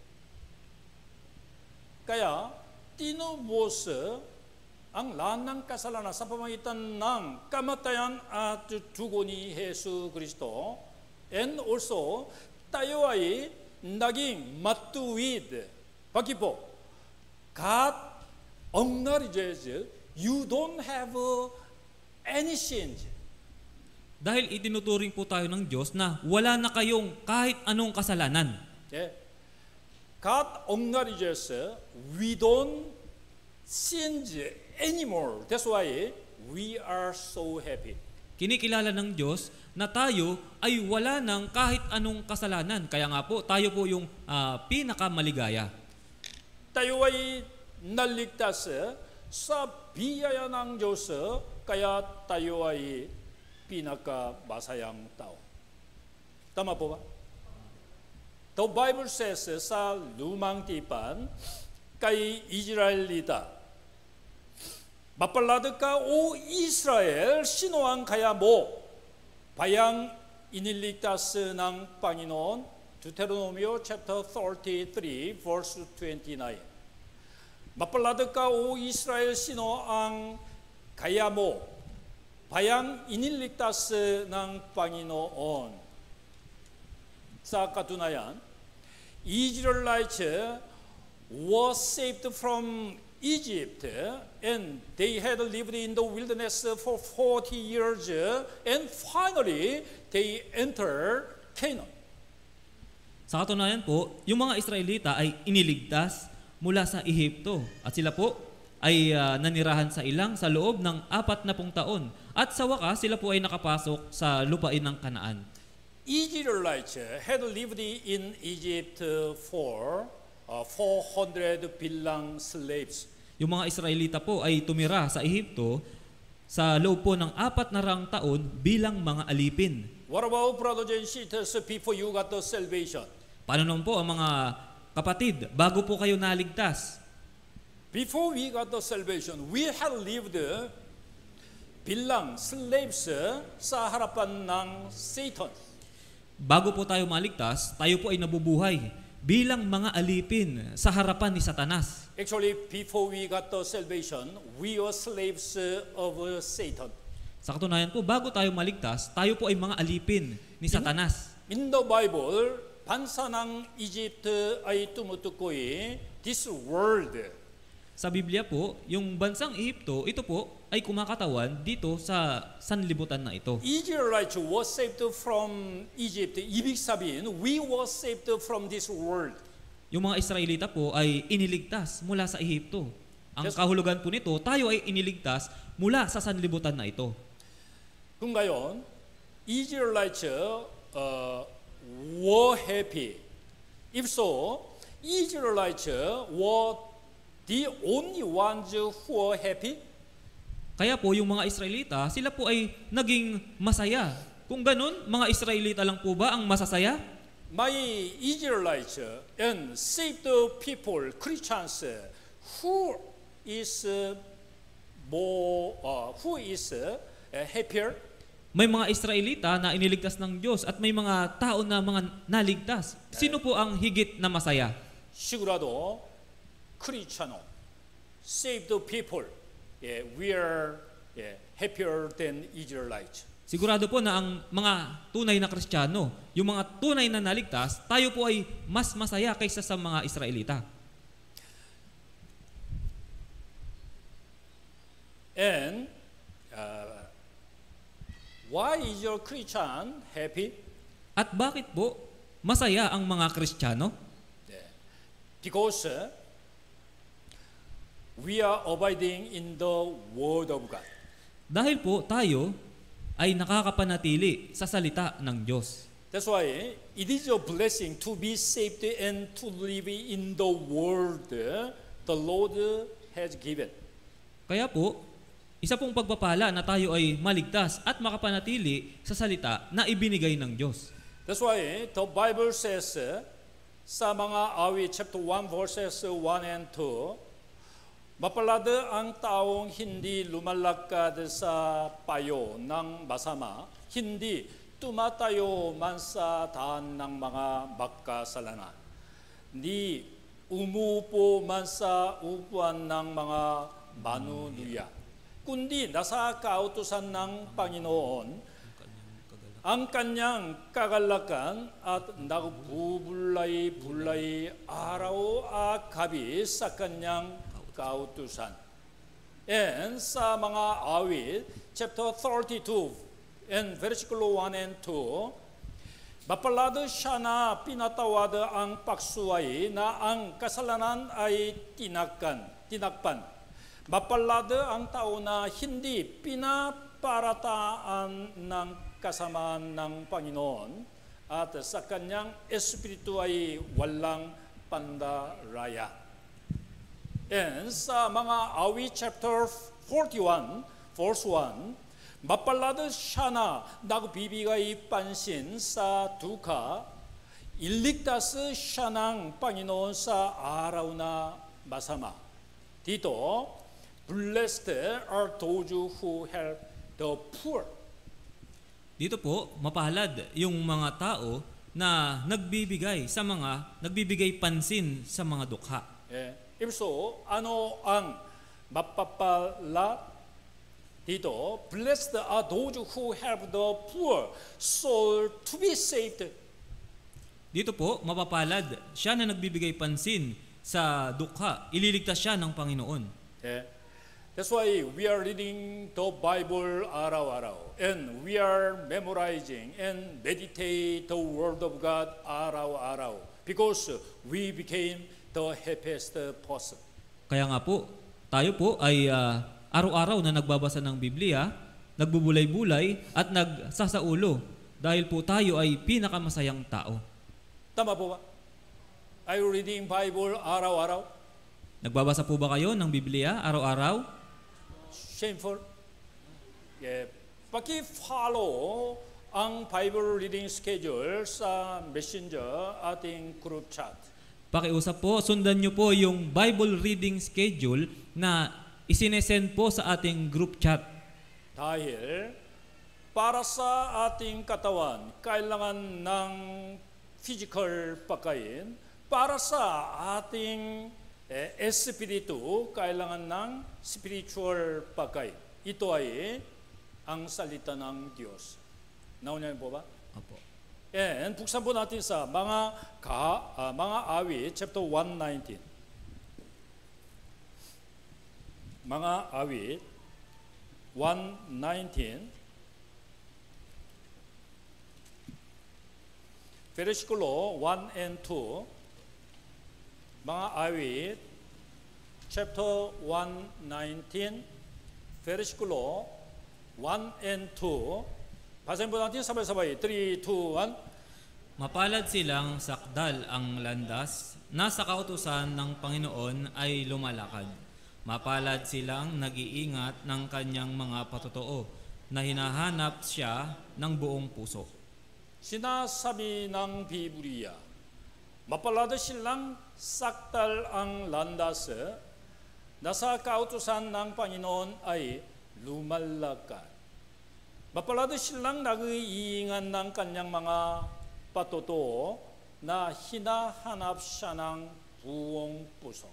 Kaya tinubos ang lahat ng kasalanan sa pamamagitan ng kamatayan at dugo ni Hesus Kristo, and also tayo ay naging matuwid. Bakit po? God acknowledges you don't have any sin. Dahil itinuturing po tayo ng Diyos na wala na kayong kahit anong kasalanan. God acknowledges we don't sin anymore. That's why we are so happy. Kinikilala ng Diyos na tayo ay wala ng kahit anong kasalanan. Kaya nga po, tayo po yung pinakamaligaya. Tayo ay naligtas sa biyaya ng Diyos, kaya tayo ay pinakamasayang tao. Tama po ba? The Bible says sa Lumang Tipan kay Israelita, mapalad ka, O Israel, sino ang kaya mo? Bayang iniligtas ng Panginoon. Deuteronomio chapter 33, verse 29. Mapalad ka, O Israel, sino ang kaya mo? Bayang iniligtas ng Panginoon. Sa katunayan, Israelites was saved from Egypt, and they had lived in the wilderness for 40 years, and finally they entered Canaan. Sa katunayan po, yung mga Israelita ay iniligtas mula sa Ehipto, at sila po ay nanirahan sa ilang sa loob ng 40 taon, at sa wakas sila po ay nakapasok sa lupain ng Kanaan. Israelites had lived in Egypt for 400 bilang slaves. Yung mga Israelita po ay tumira sa Ehipto sa loob po ng 400 taon bilang mga alipin. What about brothers and sisters before you got the salvation? Paano naman po ang mga kapatid bago po kayo naligtas? Before we got the salvation, we had lived bilang slaves sa harapan ng Satan. Bago po tayo maligtas, tayo po ay nabubuhay bilang mga alipin sa harapan ni Satanas. Actually, before we got the salvation, we were slaves of Satan. Sa katunayan po, bago tayo maligtas, tayo po ay mga alipin ni Satanas. In the Bible, bansa ng Egypt ay tumutukoy this world. Sa Biblia po, yung bansang Ehipto, ito po ay kumakatawan dito sa sanlibutan na ito. Israelites was saved from Egypt. Ibig sabihin, we was saved from this world. Yung mga Israelita po ay iniligtas mula sa Ehipto. Ang kahulugan po nito, tayo ay iniligtas mula sa sanlibutan na ito. Kung gayon, Israelites were happy If so, Israelites were the only ones who were happy. Kaya po yung mga Israelita, sila po ay naging masaya. Kung ganun, mga Israelita lang po ba ang masasaya? My Israelites and saved people, Christians, who is happier? May mga Israelita na iniligtas ng Diyos at may mga tao na mga naligtas. Sino po ang higit na masaya? sigura도 크리스찬 saved people we are happier than Israelites. Sigurado po na ang mga tunay na Kristiyano, yung mga tunay na naligtas, tayo po ay mas masaya kaysa sa mga Israelita. And why is your Christian happy? At bakit po masaya ang mga Kristiyano? Because we are abiding in the Word of God. Dahil po tayo ay nakakapanatili sa salita ng Diyos. That's why it is a blessing to be saved and to live in the world the Lord has given. Kaya po, isa pong pagpapala na tayo ay maligtas at makapanatili sa salita na ibinigay ng Diyos. That's why the Bible says sa mga awit chapter 1 verses 1 and 2, mapalad ang taong hindi lumalakad sa payo ng masama, hindi tumatayo man sa daan ng mga makasalanan, ni umupo man sa upuan ng mga manunuya, kundi nasa kautusan ng Panginoon ang kanyang kagalakan at nagbubulay-bulay araw at gabi sa kanyang kautusan. And sa mga awit, chapter 32, and versikulo 1 and 2, mapalad siya na pinatawad ang pagsuway na ang kasalanan ay tinakpan. Mapalad ang tao na hindi pinaparataan ng kasamaan ng Panginoon at sa kanyang espiritu ay walang pandaraya. And sa mga awit chapter 41 verse 1, mapalad siya na nagbibigay pansin sa duka, iligtas siya ng Panginoon sa araw na masama. Dito, blessed are those who help the poor. Dito po, mapalad yung mga tao na nagbibigay pansin sa mga dukha. If so, ano ang mapapala dito? Blessed are those who have the poor soul to be saved. Dito po, mapapalad siya na nagbibigay pansin sa dukha. Ililigtas siya ng Panginoon. That's why we are reading the Bible araw-araw, and we are memorizing and meditate the Word of God araw-araw, because we became the happiest person. Kaya nga po, tayo po ay araw-araw na nagbabasa ng Biblia, nagbubulay-bulay at nagsasaulo dahil po tayo ay pinakamasayang tao. Tama po ba? Are you reading Bible araw-araw? Nagbabasa po ba kayo ng Biblia araw-araw? Shameful. Paki-follow ang Bible reading schedule sa Messenger ating group chat. Pakiusap po, sundan nyo po yung Bible reading schedule na isinesend po sa ating group chat. Dahil para sa ating katawan, kailangan ng physical pagkain. Para sa ating espiritu, kailangan ng spiritual pagkain. Ito ay ang salita ng Diyos. Naunyan po ba? Opo. And buksan po natin sa mga awit, chapter 119. Mga awit, 119, versikulo 1 and 2, mga awit, chapter 119, versikulo 1 and 2. Basahin po natin sabay-sabay. 3, 2, Mapalad silang sakdal ang landas na sa kautusan ng Panginoon ay lumalakad. Mapalad silang nag-iingat ng kanyang mga patotoo na hinahanap siya ng buong puso. Sinasabi ng Biblia, mapalad silang sakdal ang landas na sa kautusan ng Panginoon ay lumalakad. Mapalad silang nag-iingat ng kanyang mga patotoo na hinahanap siya ng buong puso.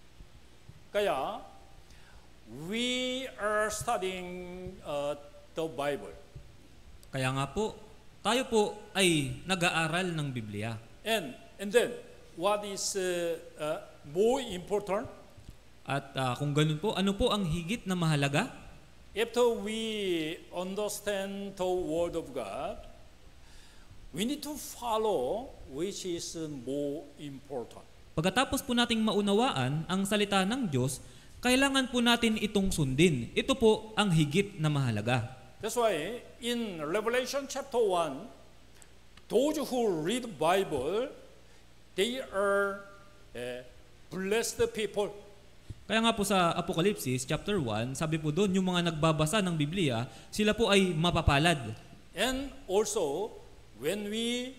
Kaya, we are studying the Bible. Kaya nga po, tayo po ay nag-aaral ng Biblia. And then, what is more important? At kung ganun po, ano po ang higit na mahalaga? After we understand the Word of God, we need to follow which is more important. Pagkatapos po nating maunawaan ang salita ng Diyos, kailangan po natin itong sundin. Ito po ang higit na mahalaga. That's why in Revelation chapter 1, those who read the Bible, they are blessed people. Kaya nga po sa Apokalipsis chapter 1, sabi po doon, yung mga nagbabasa ng Biblia, sila po ay mapapalad. And also, when we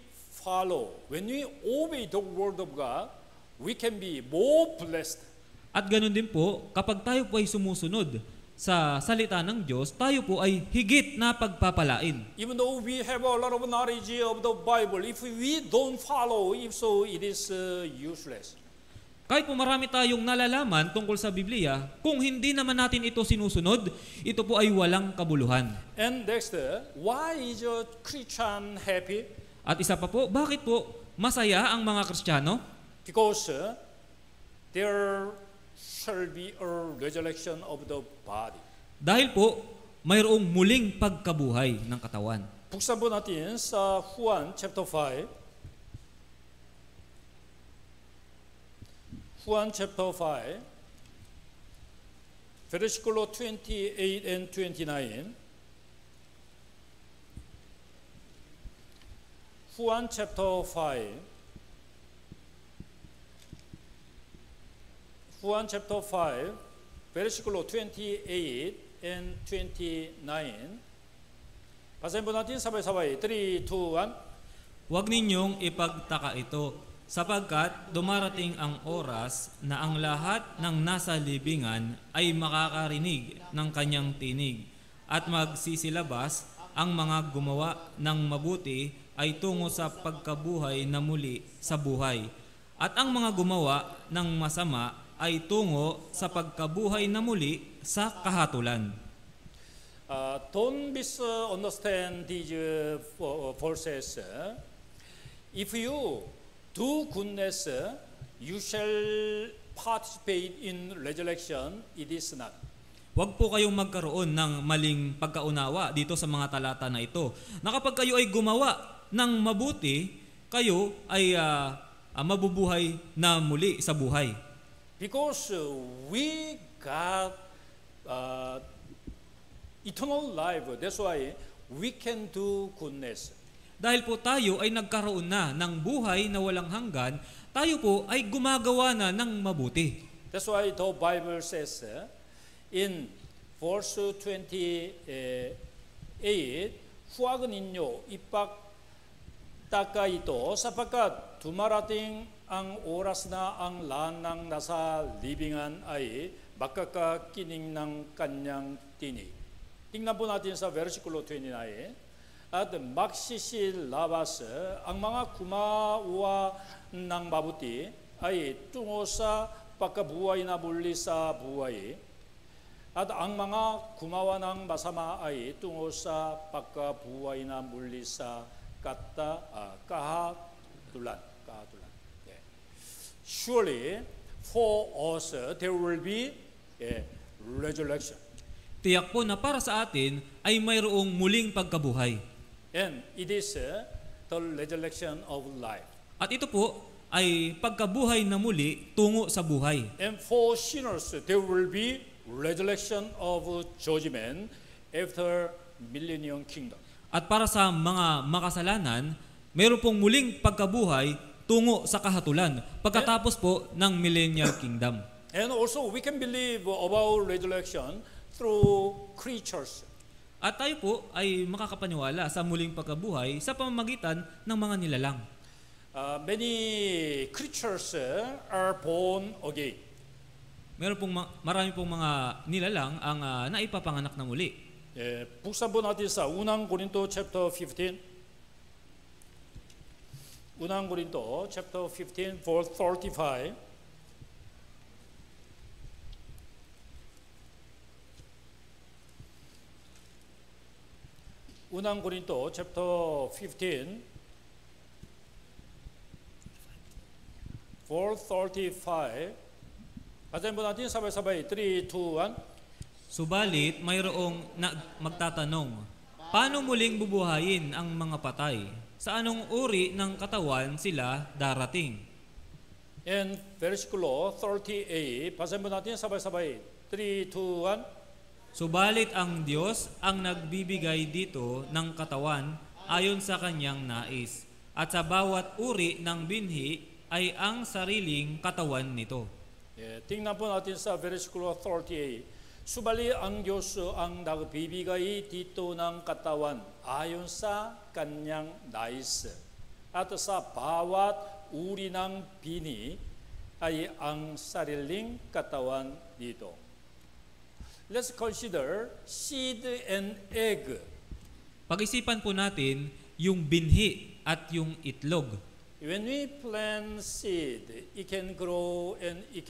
obey the Word of God, we can be more blessed. At ganun din po, kapag tayo po ay sumusunod sa salita ng Diyos, tayo po ay higit na pagpapalain. Even though we have a lot of knowledge of the Bible, if we don't follow, if so, it is useless. Kahit po marami tayong nalalaman tungkol sa Biblia, kung hindi naman natin ito sinusunod, ito po ay walang kabuluhan. And next, why is a Christian happy? At isa pa po, bakit po masaya ang mga Kristiyano? Because there shall be a resurrection of the body. Dahil po, mayroong muling pagkabuhay ng katawan. Buksan po natin sa Juan chapter 5. Juan chapter 5, versikulo 28 and 29. Juan chapter 5. Juan chapter 5, versikulo 28 and 29. Basahin po natin sabay-sabay. 3, 2, 1. Huwag ninyong ipagtaka ito, sapagkat dumarating ang oras na ang lahat ng nasa libingan ay makakarinig ng kanyang tinig, at magsisilabas ang mga gumawa ng mabuti ay tungo sa pagkabuhay na muli sa buhay, at ang mga gumawa ng masama ay tungo sa pagkabuhay na muli sa kahatulan. Don't misunderstand these verses. If you do goodness, you shall participate in resurrection. It is not. Huwag po kayong magkaroon ng maling pagkaunawa dito sa mga talata na ito, na kapag kayo ay gumawa ng mabuti, kayo ay mabubuhay na muli sa buhay. Because we got eternal life. That's why we can do goodness. Dahil po tayo ay nagkaroon na ng buhay na walang hanggan, tayo po ay gumagawa na ng mabuti. That's why the Bible says in verse 28, huwag ninyo ipagtaka ito sapagkat dumarating ang oras na ang lahat ng nasa libingan ay makakakinig ng kanyang tinig. Tingnan po natin sa versikulo 29. At magsisilabas ang mga gumawa ng mabuti ay tungo sa pagkabuhay na muli sa buhay, at ang mga gumawa ng masama ay tungo sa pagkabuhay na muli sa kahatulan. Okay. Surely for us there will be a resurrection. Tiyak po na para sa atin ay mayroong muling pagkabuhay. And it is the resurrection of life. At ito po ay pagkabuhay na muli tungo sa buhay. And for sinners, there will be resurrection of judgment after millennium kingdom. At para sa mga makasalanan, Meron pong muling pagkabuhay tungo sa kahatulan pagkatapos po ng millennial kingdom. And also we can believe about resurrection through creatures. At tayo po ay makakapaniwala sa muling pagkabuhay sa pamamagitan ng mga nilalang. Many creatures are born again. Meron pong marami pong mga nilalang ang naipapanganak na muli. 예, 북산부 나tin sa unang Korinto chapter 15. unang Korinto chapter 15 verse 35. unang Korinto chapter 15 verse 35. Basahin po natin sabay-sabay. 3, 2, 1. Subalit mayroong magtatanong, paano muling bubuhayin ang mga patay? Sa anong uri ng katawan sila darating? And versikulo 38. Basahin po natin sabay-sabay. 3, 2, 1. Subalit ang Diyos ang nagbibigay dito ng katawan ayon sa kanyang nais, at sa bawat uri ng binhi ay ang sariling katawan nito. 예, tingnan po natin sa versikulo 38. Subalit ang Diyos ang nagbibigay dito ng katawan ayon sa kanyang nais, at sa bawat uri ng binhi ay ang sariling katawan nito. Let's consider seed and egg. Pag-isipan po natin yung binhi at yung itlog. When we plant seed, it can grow and it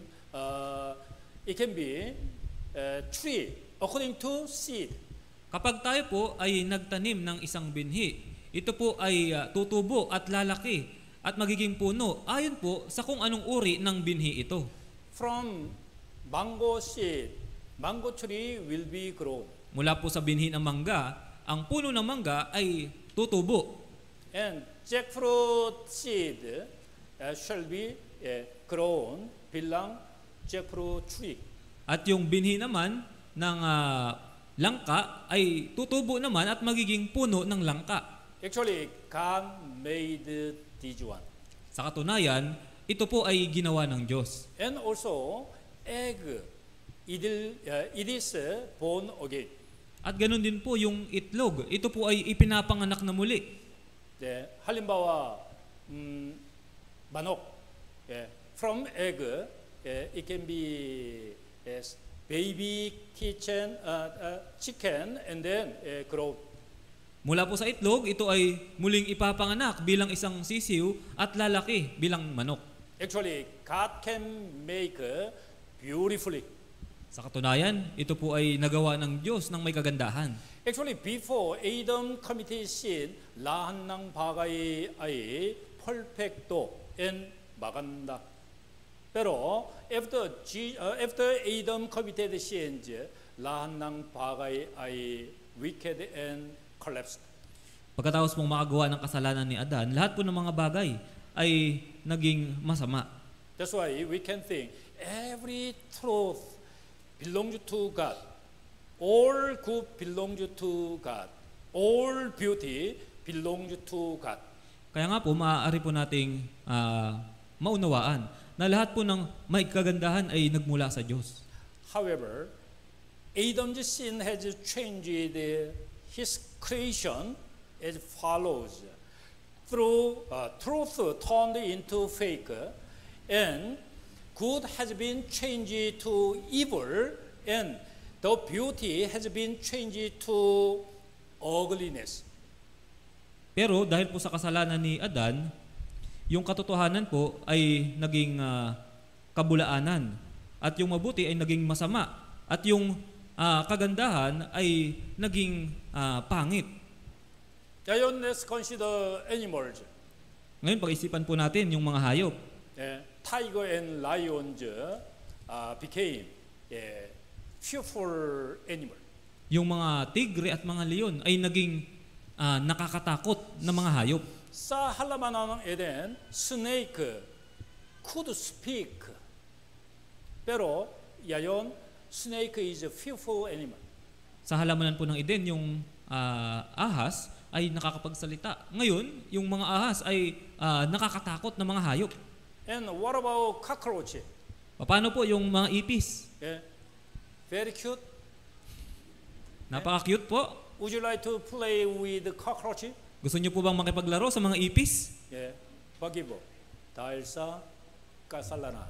can be tree according to seed. Kapag tayo po ay nagtanim ng isang binhi, ito po ay tutubo at lalaki at magiging puno ayon po sa kung anong uri ng binhi ito. From mango seed, mango tree will be grown. Mula po sa binhi ng mangga, ang puno ng mangga ay tutubo. And jackfruit seed shall be grown bilang jackfruit tree. At yung binhi naman ng langka ay tutubo naman at magiging puno ng langka. Actually, God made this one. Sa katunayan, ito po ay ginawa ng Diyos. And also, egg, it is born again. At ganun din po yung itlog. Ito po ay ipinapanganak na muli. 네, 할림바와 manok. From egg, it can be baby chicken and then grow. Mula po sa itlog, ito ay muling ipapanganak bilang isang sisiw at lalaki bilang manok. Actually, God can make beautifully. Sa katunayan, ito po ay nagawa ng Diyos ng may kagandahan. Actually, before Adam committed sin, lahat ng bagay ay perfecto and maganda. Pero after Adam committed sins, lahat ng bagay ay wicked and collapsed. Pagkatapos pong makagawa ng kasalanan ni Adan, lahat po ng mga bagay ay naging masama. That's why we can think every truth belongs to God. All good belongs to God. All beauty belongs to God. Kaya nga po, maaari po nating maunawaan na lahat po ng may kagandahan ay nagmula sa Diyos. However, Adam's sin has changed his creation as follows. Through truth turned into fake, and good has been changed to evil, and the beauty has been changed to ugliness. Pero dahil po sa kasalanan ni Adan, yung katotohanan po ay naging kabulaanan at yung mabuti ay naging masama at yung kagandahan ay naging pangit. Ngayon, let's consider animals. Ngayon, pag-isipan po natin yung mga hayop. Tiger and lions became fearful animal. Yung mga tigre at mga leon ay naging nakakatakot na mga hayop. Sa halaman ng Eden, snake could speak. Pero ngayon, snake is a fearful animal. Sa halamanan po ng Eden, yung ahas ay nakakapagsalita. Ngayon, yung mga ahas ay nakakatakot na mga hayop. And what about cockroach? Paano po yung mga ipis? Yeah. Very cute. Napaka-cute po. Would you like to play with the cockroach? Gusto niyo po bang makipaglaro sa mga ipis? 예, 바기보, dahil sa kasalanan,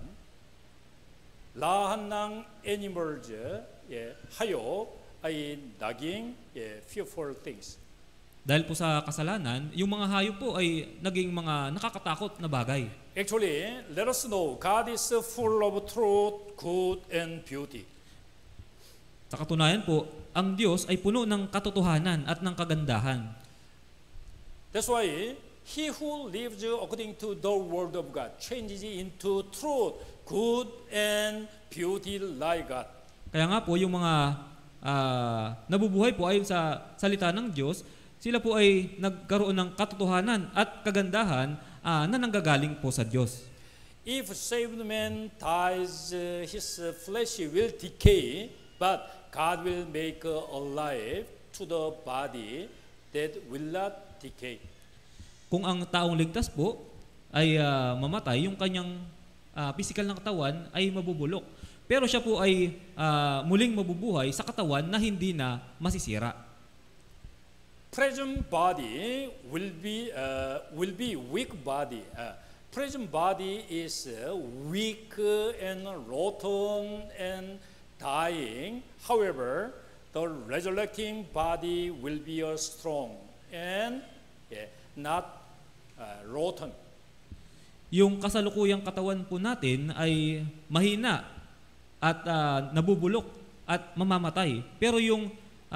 lahat ng animals, hayop ay naging fearful things. Dahil po sa kasalanan, yung mga hayop po ay naging mga nakakatakot na bagay. Actually, let us know God is full of truth, good, and beauty. Sa katunayan po, ang Diyos ay puno ng katotohanan at ng kagandahan. That's why he who lives according to the word of God changes into truth, good, and beauty like God. Kaya nga po, yung mga nabubuhay po ayon sa salita ng Diyos, sila po ay nagkaroon ng katotohanan at kagandahan na nanggagaling po sa Diyos. If saved man dies, his flesh will decay, but God will make alive to the body that will not decay. Kung ang taong ligtas po ay mamatay, yung kanyang physical na katawan ay mabubulok. Pero siya po ay muling mabubuhay sa katawan na hindi na masisira. Present body will be weak body. Present body is weak and rotten and dying. However, the resurrecting body will be strong and not rotten. Yung kasalukuyang katawan po natin ay mahina at nabubulok at mamamatay. Pero yung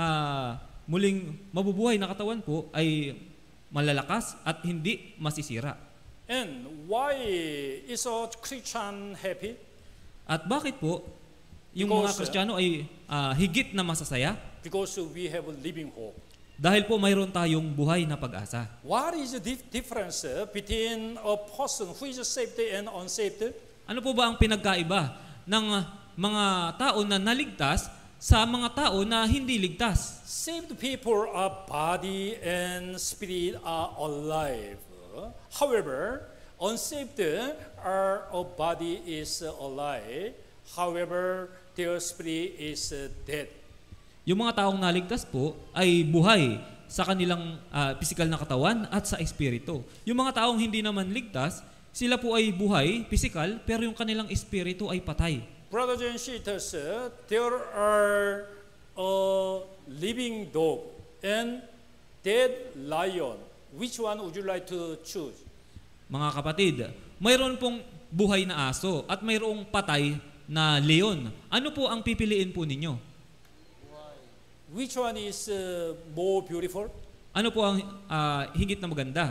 muling mabubuhay na katawan po ay malalakas at hindi masisira. And why is a Christian happy? At bakit po yung mga Kristiyano ay higit na masasaya? Because we have a living hope. Dahil po mayroon tayong buhay na pag-asa. What is the difference between a person who is saved and unsaved? Ano po ba ang pinagkaiba ng mga tao na naligtas sa mga tao na hindi ligtas? Saved people are body and spirit are alive. However, unsaved are a body is alive. However, their spirit is dead. Yung mga taong naligtas po ay buhay sa kanilang physical na katawan at sa espiritu. Yung mga taong hindi naman ligtas, sila po ay buhay, physical, pero yung kanilang espiritu ay patay. Brothers and sisters, there are a living dog and dead lion. Which one would you like to choose? Mga kapatid, mayroon pong buhay na aso at mayroong patay na leon. Ano po ang pipiliin po ninyo? Which one is more beautiful? Ano po ang higit na maganda?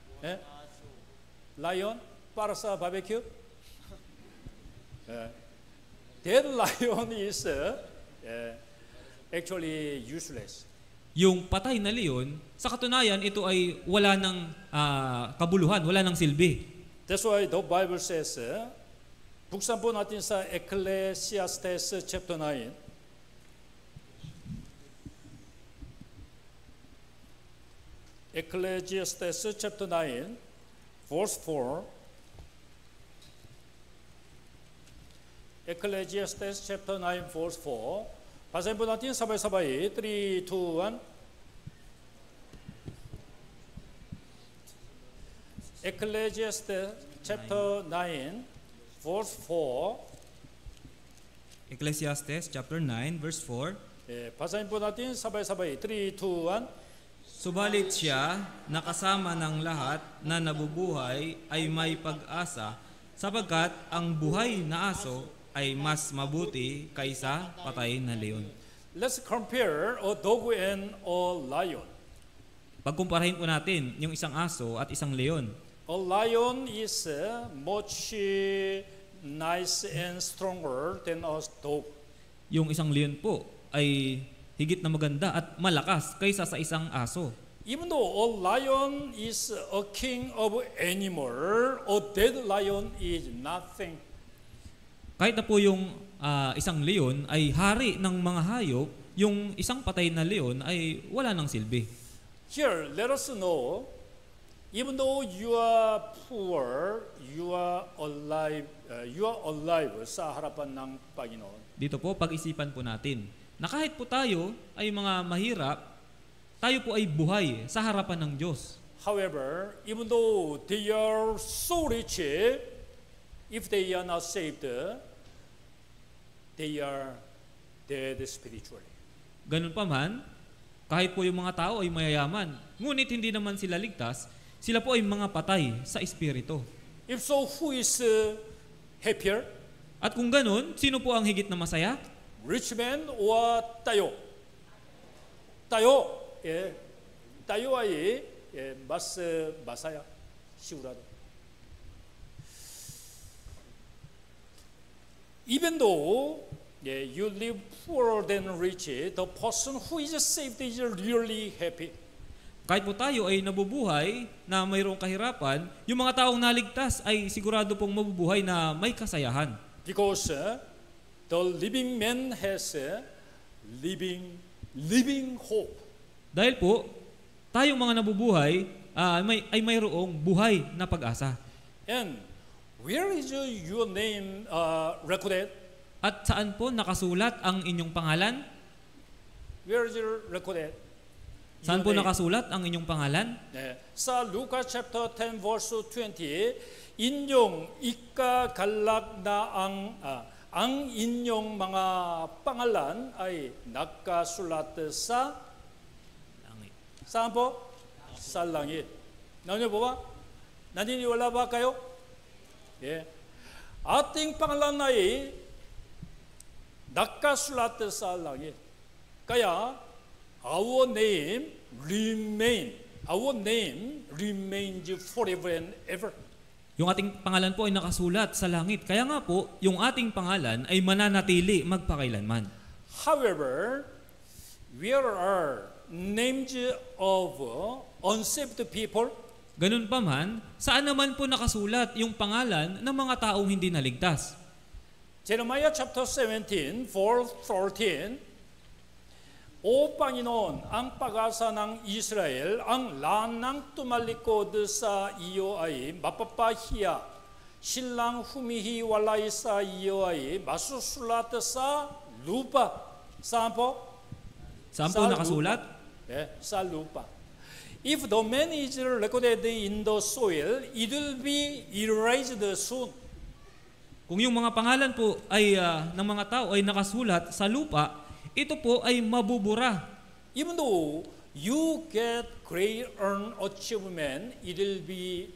Lion para sa barbecue? Dead lion is actually useless. Yung patay na leon, sa katunayan, ito ay wala ng kabuluhan, wala ng silbi. That's why the Bible says, buksan po natin sa Ecclesiastes chapter 9. Ecclesiastes chapter 9, verse 4. Ecclesiastes chapter 9, verse 4. Basahin po natin sabay-sabay. 3, 2, 1. Ecclesiastes chapter 9, verse 4. Ecclesiastes chapter 9 verse 4. Basahin po natin sabay-sabay. 3, 2, 1. Subalit siya na kasama ng lahat na nabubuhay ay may pag-asa, sapagkat ang buhay na aso ay mas mabuti kaysa patay na leon. Let's compare a dog and a lion. Pagkumparahin po natin yung isang aso at isang leon. A lion is much nice and stronger than a dog. Yung isang leon po ay higit na maganda at malakas kaysa sa isang aso. Even though a lion is a king of animal, a dead lion is nothing. Kahit na po yung isang leon ay hari ng mga hayop, yung isang patay na leon ay wala ng silbi. Here, let us know, even though you are poor, you are alive sa harapan ng Panginoon. Dito po, pag-isipan po natin na kahit po tayo ay mga mahirap, tayo po ay buhay sa harapan ng Diyos. However, even though they are so rich, if they are not saved, they are dead spiritually. Ganun pa man, kahit po yung mga tao ay mayayaman, ngunit hindi naman sila ligtas, sila po ay mga patay sa espiritu. If so, who is happier? At kung ganun, sino po ang higit na masaya? Rich man or tayo? Tayo. 예, tayo ay mas masaya. Sigurado. Even though you live poorer than rich, the person who is saved is really happy. Kahit po tayo ay nabubuhay na mayroong kahirapan, yung mga taong naligtas ay sigurado pong mabubuhay na may kasayahan. Because the living man has living hope. Dahil po, tayong mga nabubuhay ay mayroong buhay na pag-asa. And where is your name recorded? At saan po nakasulat ang inyong pangalan? Where is it recorded? Saan po nakasulat ang inyong pangalan? 네, sa Luka chapter 10 verse 20, inyong ikagalak na ang inyong mga pangalan ay nakasulat sa Langit. saan po? Sa langit. Nanyo po ba? Naniniwala ba kayo? 예. ating pangalan ay nakasulat sa langit. Kaya our name remains forever and ever. Yung ating pangalan po ay nakasulat sa langit. Kaya nga po, yung ating pangalan ay mananatili magpakailanman. However, where are names of unsaved people? Ganun pa man, saan naman po nakasulat yung pangalan ng mga taong hindi naligtas? Jeremiah chapter 17, verse 13, O Panginoon, ang pag-asa ng Israel, ang lanang tumalikod sa iyo ay mapapahiya. Silang humihiwalay sa iyo ay masusulat sa lupa. Saan po? Saan po nakasulat? Sa lupa. If the man is recorded in the soil, it will be erased soon. Kung yung mga pangalan po ay ng mga tao ay nakasulat sa lupa, ito po ay mabubura. Even though you get great earned achievement, it will be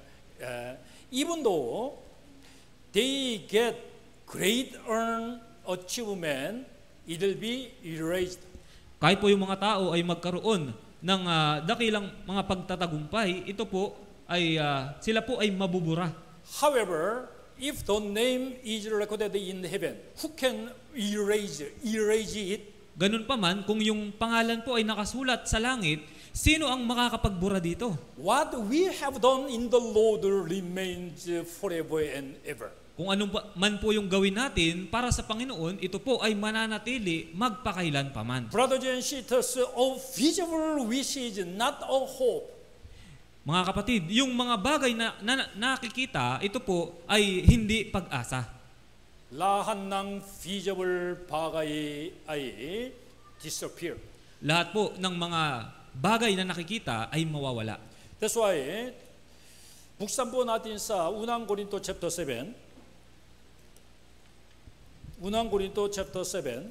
even though they get great earned achievement, it will be erased. Kahit po yung mga tao ay magkaroon ng dakilang mga pagtatagumpay, ito po ay sila po ay mabubura. However, if the name is recorded in heaven, who can erase it? Ganun pa man, kung yung pangalan po ay nakasulat sa langit, sino ang makakapagbura dito? What we have done in the Lord remains forever and ever. Kung ano man po yung gawin natin para sa Panginoon, ito po ay mananatili magpakailan pa man. Brothers and sisters, a visible wish is not a hope. Mga kapatid, yung mga bagay na nakikita, ito po ay hindi pag-asa. Lahat ng visible bagay ay disappear. Lahat po ng mga bagay na nakikita ay mawawala. That's why, buksan po natin sa unang Korinto chapter 7. unang Korinto chapter 7.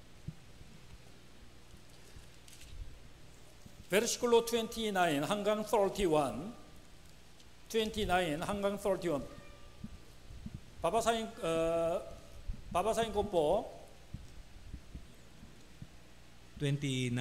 versikulo 29 hanggang 31. 29 hanggang 31. Babasahin ko po. 29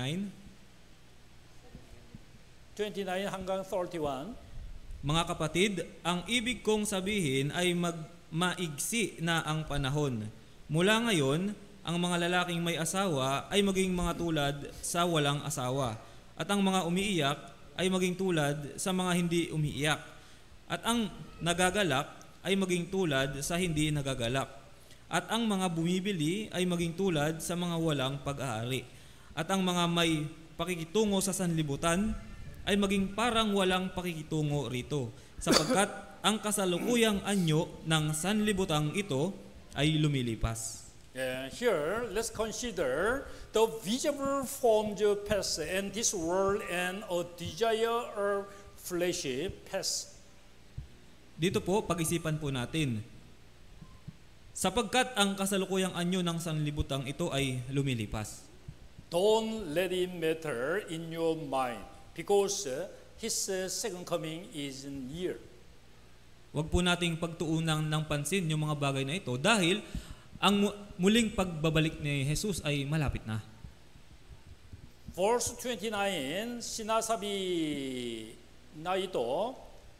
hanggang 31. Mga kapatid, ang ibig kong sabihin ay maigsi na ang panahon. Mula ngayon, ang mga lalaking may asawa ay maging mga tulad sa walang asawa. At ang mga umiiyak ay maging tulad sa mga hindi umiiyak. At ang nagagalak ay maging tulad sa hindi nagagalak. At ang mga bumibili ay maging tulad sa mga walang pag-aari. At ang mga may pakikitungo sa sanlibutan ay maging parang walang pakikitungo rito, sapagkat ang kasalukuyang anyo ng sanlibutan ito ay lumilipas. Here, let's consider the visible forms of past and this world and a desire of flesh past. Dito po, pag-isipan po natin. Sapagkat ang kasalukuyang anyo ng sanlibutan ito ay lumilipas. Don't let it matter in your mind because his second coming is near. Huwag po nating pagtuunan ng pansin yung mga bagay na ito dahil ang muling pagbabalik ni Jesus ay malapit na. Verse 29, sinasabi na ito,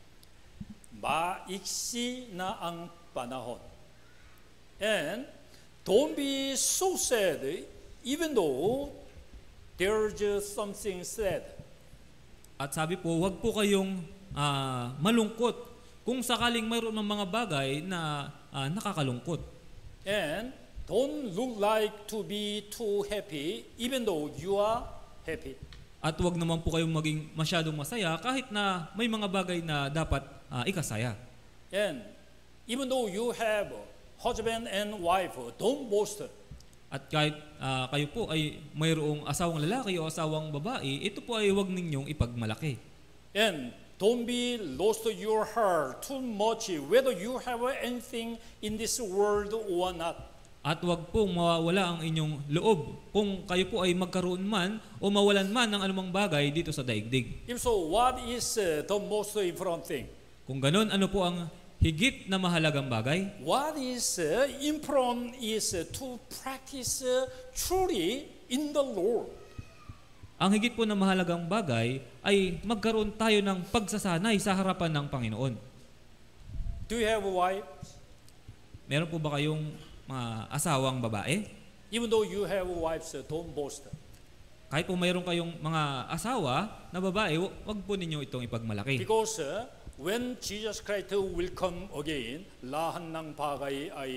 maiksi na ang panahon. And don't be so sad even though there's something sad. At sabi po, huwag po kayong malungkot kung sakaling mayroon ng mga bagay na nakakalungkot. And don't look like to be too happy even though you are happy. At huwag naman po kayong maging masyadong masaya kahit na may mga bagay na dapat ikasaya. And even though you have husband and wife, don't boast. At kahit kayo po ay mayroong asawang lalaki o asawang babae, ito po ay huwag ninyong ipagmalaki. And don't be lost your heart too much whether you have anything in this world or not. At huwag pong mawawala ang inyong loob kung kayo po ay magkaroon man o mawalan man ng anumang bagay dito sa daigdig. If so, what is the most important thing? Kung ganun, ano po ang higit na mahalagang bagay? What is important is to practice truly in the Lord. Ang higit po na mahalagang bagay ay magkaroon tayo ng pagsasanay sa harapan ng Panginoon. Do you have a wife? Meron po ba kayong mga asawang babae? Even though you have wives, don't boast. Kahit po mayroon kayong mga asawa na babae, wag po ninyo itong ipagmalaki. Because when Jesus Christ will come again, lahat ng bagay ay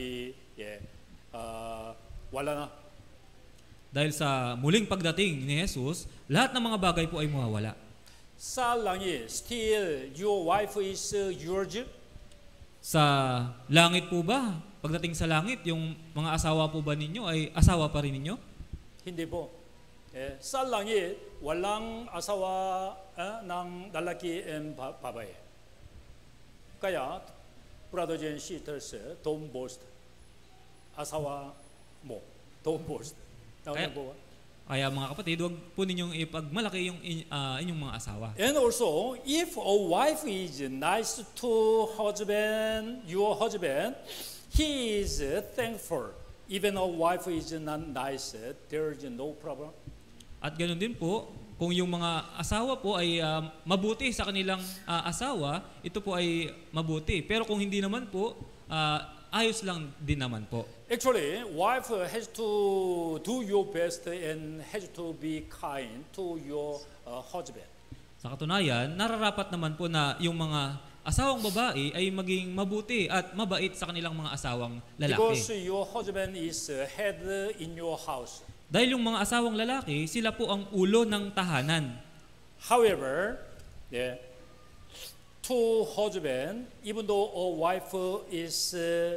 wala na. Dahil sa muling pagdating ni Jesus, lahat ng mga bagay po ay mawawala. Sa langit, still your wife is yours? Sa langit po ba? Pagdating sa langit, yung mga asawa po ba ninyo ay asawa pa rin ninyo? Hindi po. Sa langit, walang asawa ng lalaki and babae. Kaya, brothers and sisters, don't boast. Asawa mo, don't boast. Kaya mga kapatid, huwag po ninyong ipagmalaki yung inyong mga asawa. And also, if a wife is nice to your husband, he is thankful. Even a wife is not nice, there is no problem. At ganoon din po, kung yung mga asawa po ay mabuti sa kanilang asawa, ito po ay mabuti. Pero kung hindi naman po, ayos lang din naman po. Actually, wife has to do your best and has to be kind to your husband. Sa katunayan, nararapat naman po na yung mga asawang babae ay maging mabuti at mabait sa kanilang mga asawang lalaki. Because your husband is head in your house. Dahil yung mga asawang lalaki, sila po ang ulo ng tahanan. However, to husband, even though a wife is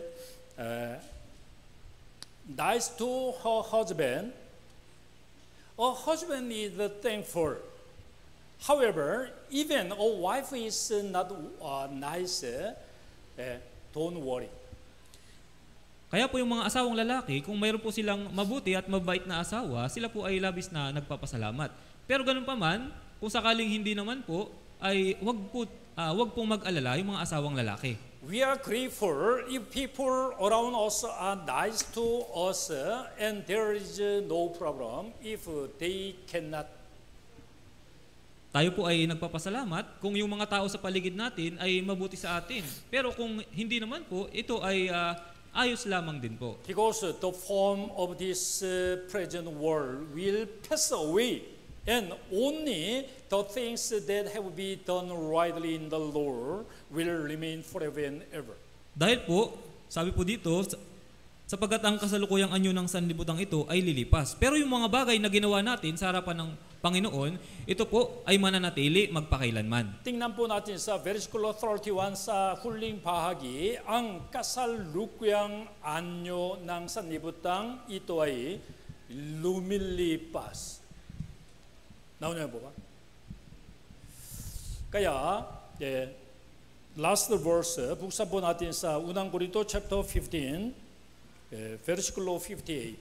nice to her husband, a husband is thankful. However, even a wife is not nice, don't worry. Kaya po yung mga asawang lalaki, kung mayroon po silang mabuti at mabait na asawa, sila po ay labis na nagpapasalamat. Pero ganun pa man, kung sakaling hindi naman po, ay wag pong mag-alala yung mga asawang lalaki. We are grateful if people around us are nice to us and there is no problem if they cannot. Tayo po ay nagpapasalamat kung yung mga tao sa paligid natin ay mabuti sa atin. Pero kung hindi naman po, ito ay ayos lamang din po. Because the form of this present world will pass away and only the things that have been done rightly in the Lord will remain forever and ever. Dahil po, sabi po dito, sapagkat ang kasalukuyang anyo ng sanlibutan ito ay lilipas. Pero yung mga bagay na ginawa natin sa harapan ng Panginoon, ito po ay mananatili magpakailanman. Tingnan po natin sa versikulo 31 sa huling bahagi, ang kasalukuyang anyo ng sanlibutan ito ay lumilipas. 나오나요, 뭐가? Kaya, last verse, buksan po natin sa unang Korinto chapter 15, versikulo 58.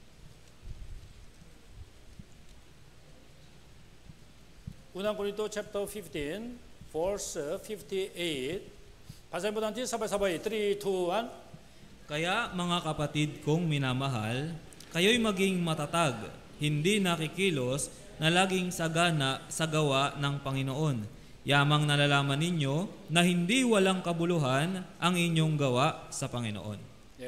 unang Korinto chapter 15, verse 58. Basahin po natin sabay-sabay. 3, 2, 1. Kaya mga kapatid kong minamahal, kayo'y maging matatag, hindi nakikilos, na laging sagana sa gawa ng Panginoon. Yamang nalalaman ninyo na hindi walang kabuluhan ang inyong gawa sa Panginoon.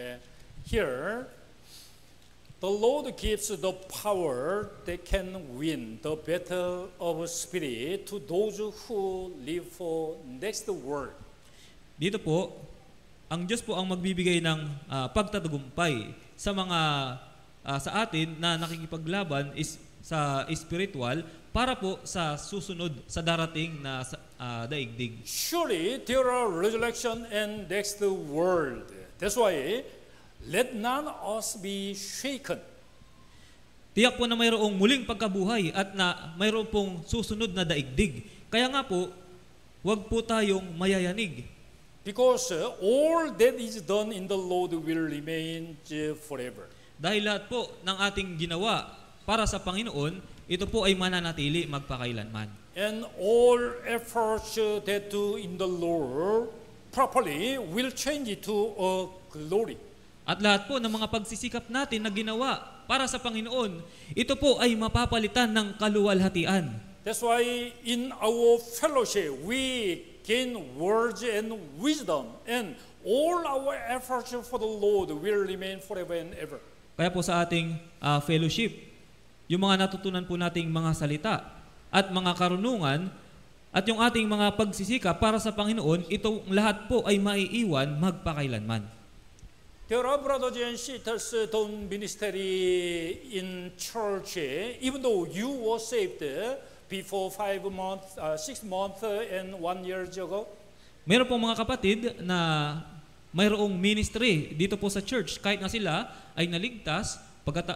Here, the Lord gives the power that can win the battle of spirit to those who live for next world. Dito po, ang Diyos po ang magbibigay ng pagtatagumpay sa mga sa atin na nakikipaglaban sa spiritual para po sa susunod sa darating na daigdig. Surely there are resurrection and next world. That's why let none of us be shaken. Tiyak po na mayroong muling pagkabuhay at na mayroong pong susunod na daigdig. Kaya nga po, huwag po tayong mayayanig. Because all that is done in the Lord will remain forever. Dahil lahat po ng ating ginawa para sa Panginoon, ito po ay mananatili magpakailanman. And all efforts that do in the Lord properly will change it to a glory. At lahat po ng mga pagsisikap natin na ginawa para sa Panginoon, ito po ay mapapalitan ng kaluwalhatian. That's why in our fellowship, we gain words and wisdom, and all our efforts for the Lord will remain forever and ever. Kaya po sa ating fellowship, yung mga natutunan po nating mga salita at mga karunungan at yung ating mga pagsisikap para sa Panginoon, itong lahat po ay maiiwan magpakailanman. There are brothers and sisters doing ministry in church, even though you were saved before 5 months, 6 months, and 1 year ago. Meron pong mga kapatid na mayroong ministry dito po sa church kahit na sila ay naligtas pagkat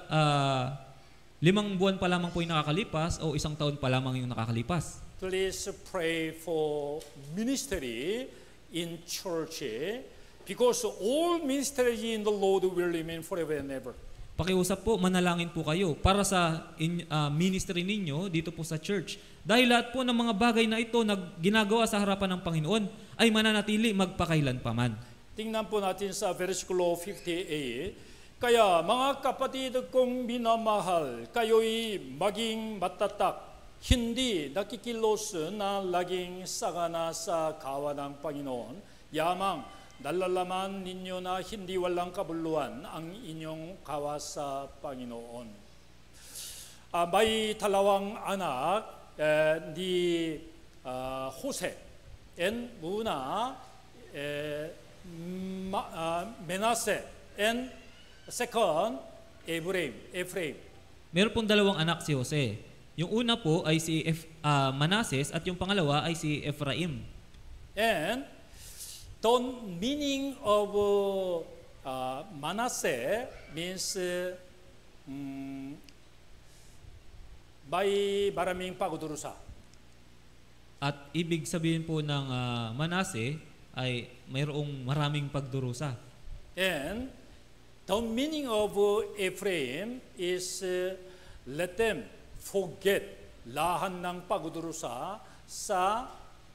5 buwan pa lamang po yung nakakalipas o 1 taon pa lamang yung nakakalipas. Please pray for ministry in church because all ministry in the Lord will remain forever and ever. Pakiusap po, manalangin po kayo para sa ministry ninyo dito po sa church. Dahil lahat po ng mga bagay na ito na ginagawa sa harapan ng Panginoon ay mananatili magpakailan pa man. Tingnan po natin sa versikulo 58. Kaya mga kapatid kong minamahal, kayo'y maging matatag, hindi nakikilos na laging sagana sa gawa ng Panginoon. Yamang nalalaman ninyo na hindi walang kabuluhan ang inyong gawa sa Panginoon. May 2 anak ni Jose and Muna, Manasseh, and second, Ephraim. Meron pong 2 anak si Jose. Yung una po ay si Manases at yung pangalawa ay si Ephraim. And the meaning of Manasseh means may maraming pagdurusa. At ibig sabihin po ng Manase ay mayroong maraming pagdurusa. And the meaning of Ephraim is let them forget lahat ng pagdurusa sa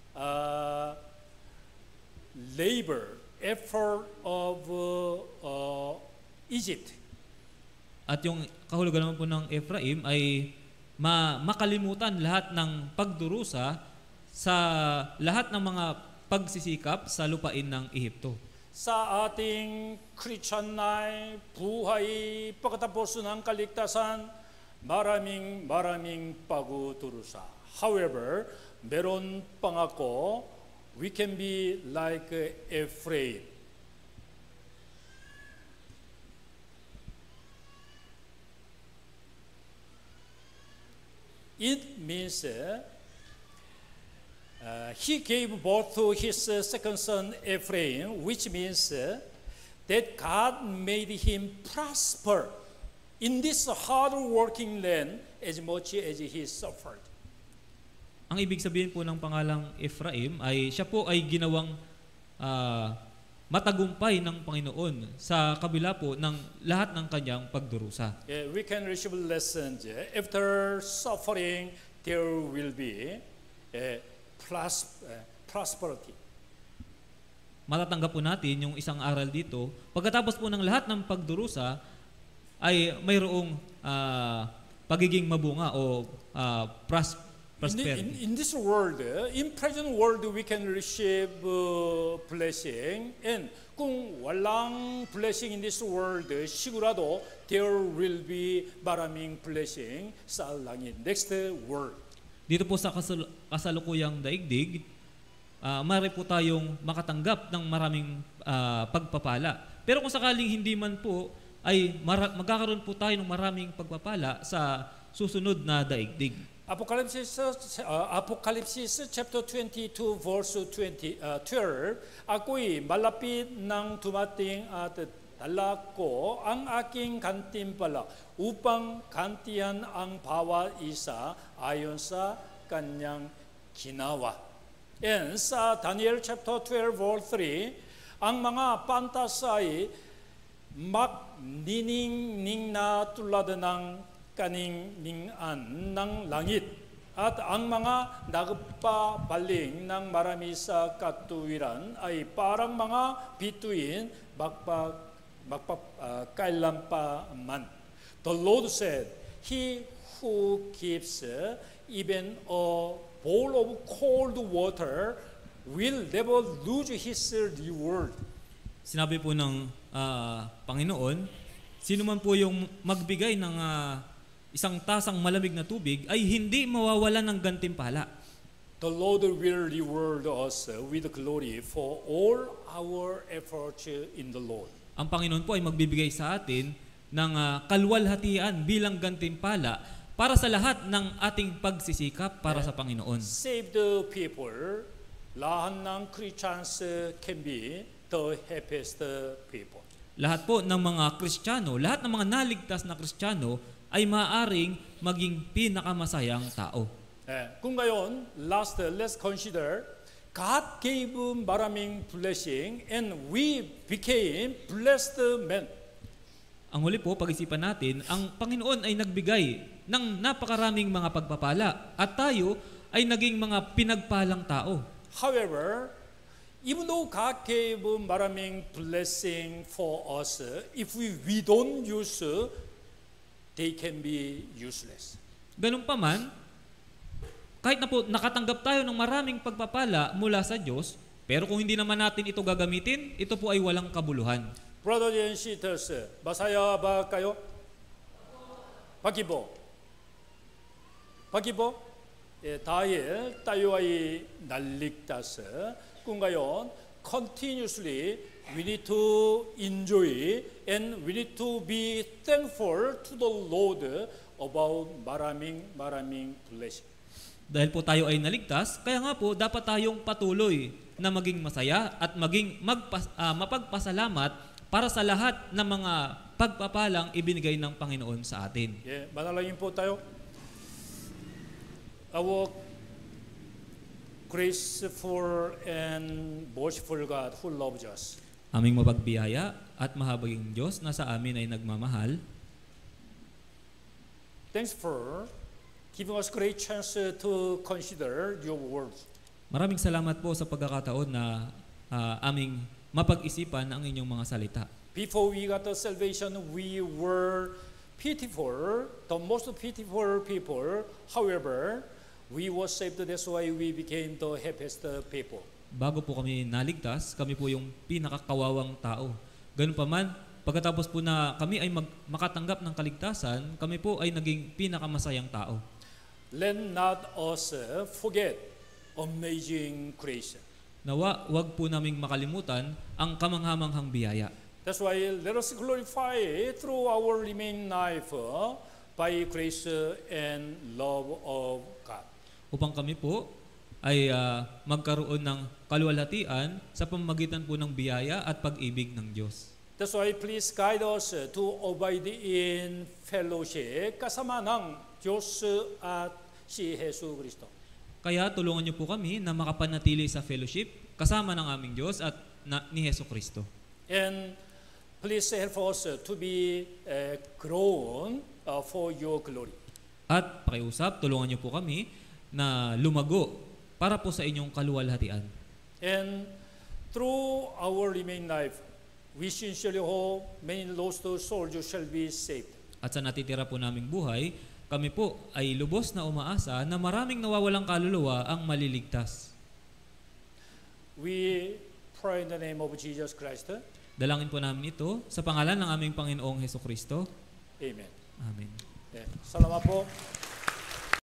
labor, effort of Egypt. At yung kahulugan naman po ng Ephraim ay makalimutan lahat ng pagdurusa sa lahat ng mga pagsisikap sa lupain ng Ehipto. Sa ating Christian life, buhay, pagkatapos ng kaligtasan, maraming pagdurusa. However, meron pangako, we can be like Ephraim. It means he gave birth to his second son Ephraim, which means that God made him prosper in this hard-working land as much as he suffered. Ang ibig sabihin po ng pangalang Ephraim ay siya po ay ginawang matagumpay ng Panginoon sa kabila po ng lahat ng kanyang pagdurusa. We can receive lessons. After suffering, there will be prosperity. Matatanggap po natin yung isang aral dito. Pagkatapos po ng lahat ng pagdurusa, ay mayroong pagiging mabunga o prosperity. In this world, in present world, we can receive blessing. And kung walang blessing in this world, sigurado there will be maraming blessing sa langit. Next world. Dito po sa kasalukuyang daigdig, maaari po tayong makatanggap ng maraming pagpapala. Pero kung sakaling hindi man po, ay magkakaroon po tayo ng maraming pagpapala sa susunod na daigdig. Apocalypse chapter 22 verse 12, ako'y malapit nang dumating at dala ko ang aking gantimpala upang gantihan ang bawat isa ayon sa kanyang ginawa. And sa Daniel chapter 12 verse 3, ang mga pantasay magniningning na tulad ng kaningingan ng langit at ang mga nagpapaling ng marami sa katuwiran ay parang mga bituin magpakailanpaman. The Lord said, he who keeps even a bowl of cold water will never lose his reward. Sinabi po ng Panginoon, sino man po yung magbigay ng isang tasang malamig na tubig ay hindi mawawalan ng gantimpala. The Lord will reward us with glory for all our efforts in the Lord. Ang Panginoon po ay magbibigay sa atin ng kalwalhatian bilang gantimpala para sa lahat ng ating pagsisikap para sa Panginoon. Saved people, lahat ng Christians can be the happiest people. Lahat po ng mga Kristiyano, lahat ng mga naligtas na Kristiyano ay maaaring maging pinakamasayang tao. Kung gayon, let's consider God gave maraming blessing and we became blessed men. Ang huli po, pag-isipan natin, ang Panginoon ay nagbigay ng napakaraming mga pagpapala at tayo ay naging mga pinagpalang tao. However, even though God gave maraming blessing for us, if we don't use, they can be useless. Ganun pa man, kahit na po nakatanggap tayo ng maraming pagpapala mula sa Diyos, pero kung hindi naman natin ito gagamitin, ito po ay walang kabuluhan. Brothers and sisters, masaya ba kayo? Pakibo. Dahil tayo ay naligtas, kung gayon, continuously we need to enjoy and we need to be thankful to the Lord about maraming blessing. Dahil po tayo ay naligtas, kaya nga po dapat tayong patuloy na maging masaya at maging mapagpasalamat para sa lahat ng mga pagpapalang ibinigay ng Panginoon sa atin. Manalangin po tayo. Our graceful and merciful God who loves us. Aming mapagbiyaya at mahabaging Diyos na sa amin ay nagmamahal. Thanks for giving us great chance to consider your words. Maraming salamat po sa pagkakataon na aming mapag-isipan ang inyong mga salita. Before we got the salvation, we were pitiful, the most pitiful people. However, we were saved, that's why we became the happiest people. Bago po kami naligtas, kami po yung pinakakawawang tao. Ganun pa man, pagkatapos po na kami ay makatanggap ng kaligtasan, kami po ay naging pinakamasayang tao. Let not us forget amazing grace. Nawa, wag po naming makalimutan ang kamanghamanghang biyaya. That's why let us glorify through our remaining life by grace and love of God. Upang kami po ay magkaroon ng kaluwalhatian sa pamamagitan po ng biyaya at pag-ibig ng Diyos. That's why please guide us to abide in fellowship kasama ng Diyos at si Hesus Kristo. Kaya tulungan niyo po kami na makapanatili sa fellowship kasama ng aming Diyos at ni Hesus Kristo. And please help us to be grown for your glory. At pakiusap, tulungan niyo po kami na lumago para po sa inyong kaluwalhatian. And through our remaining life, we sincerely hope many lost souls shall be saved. At sa natitira po naming buhay, kami po ay lubos na umaasa na maraming nawawalang kaluluwa ang maliligtas. We pray in the name of Jesus Christ. Dalangin po namin ito sa pangalan ng aming Panginoong Hesus Kristo. Amen. Amen. Salamat po.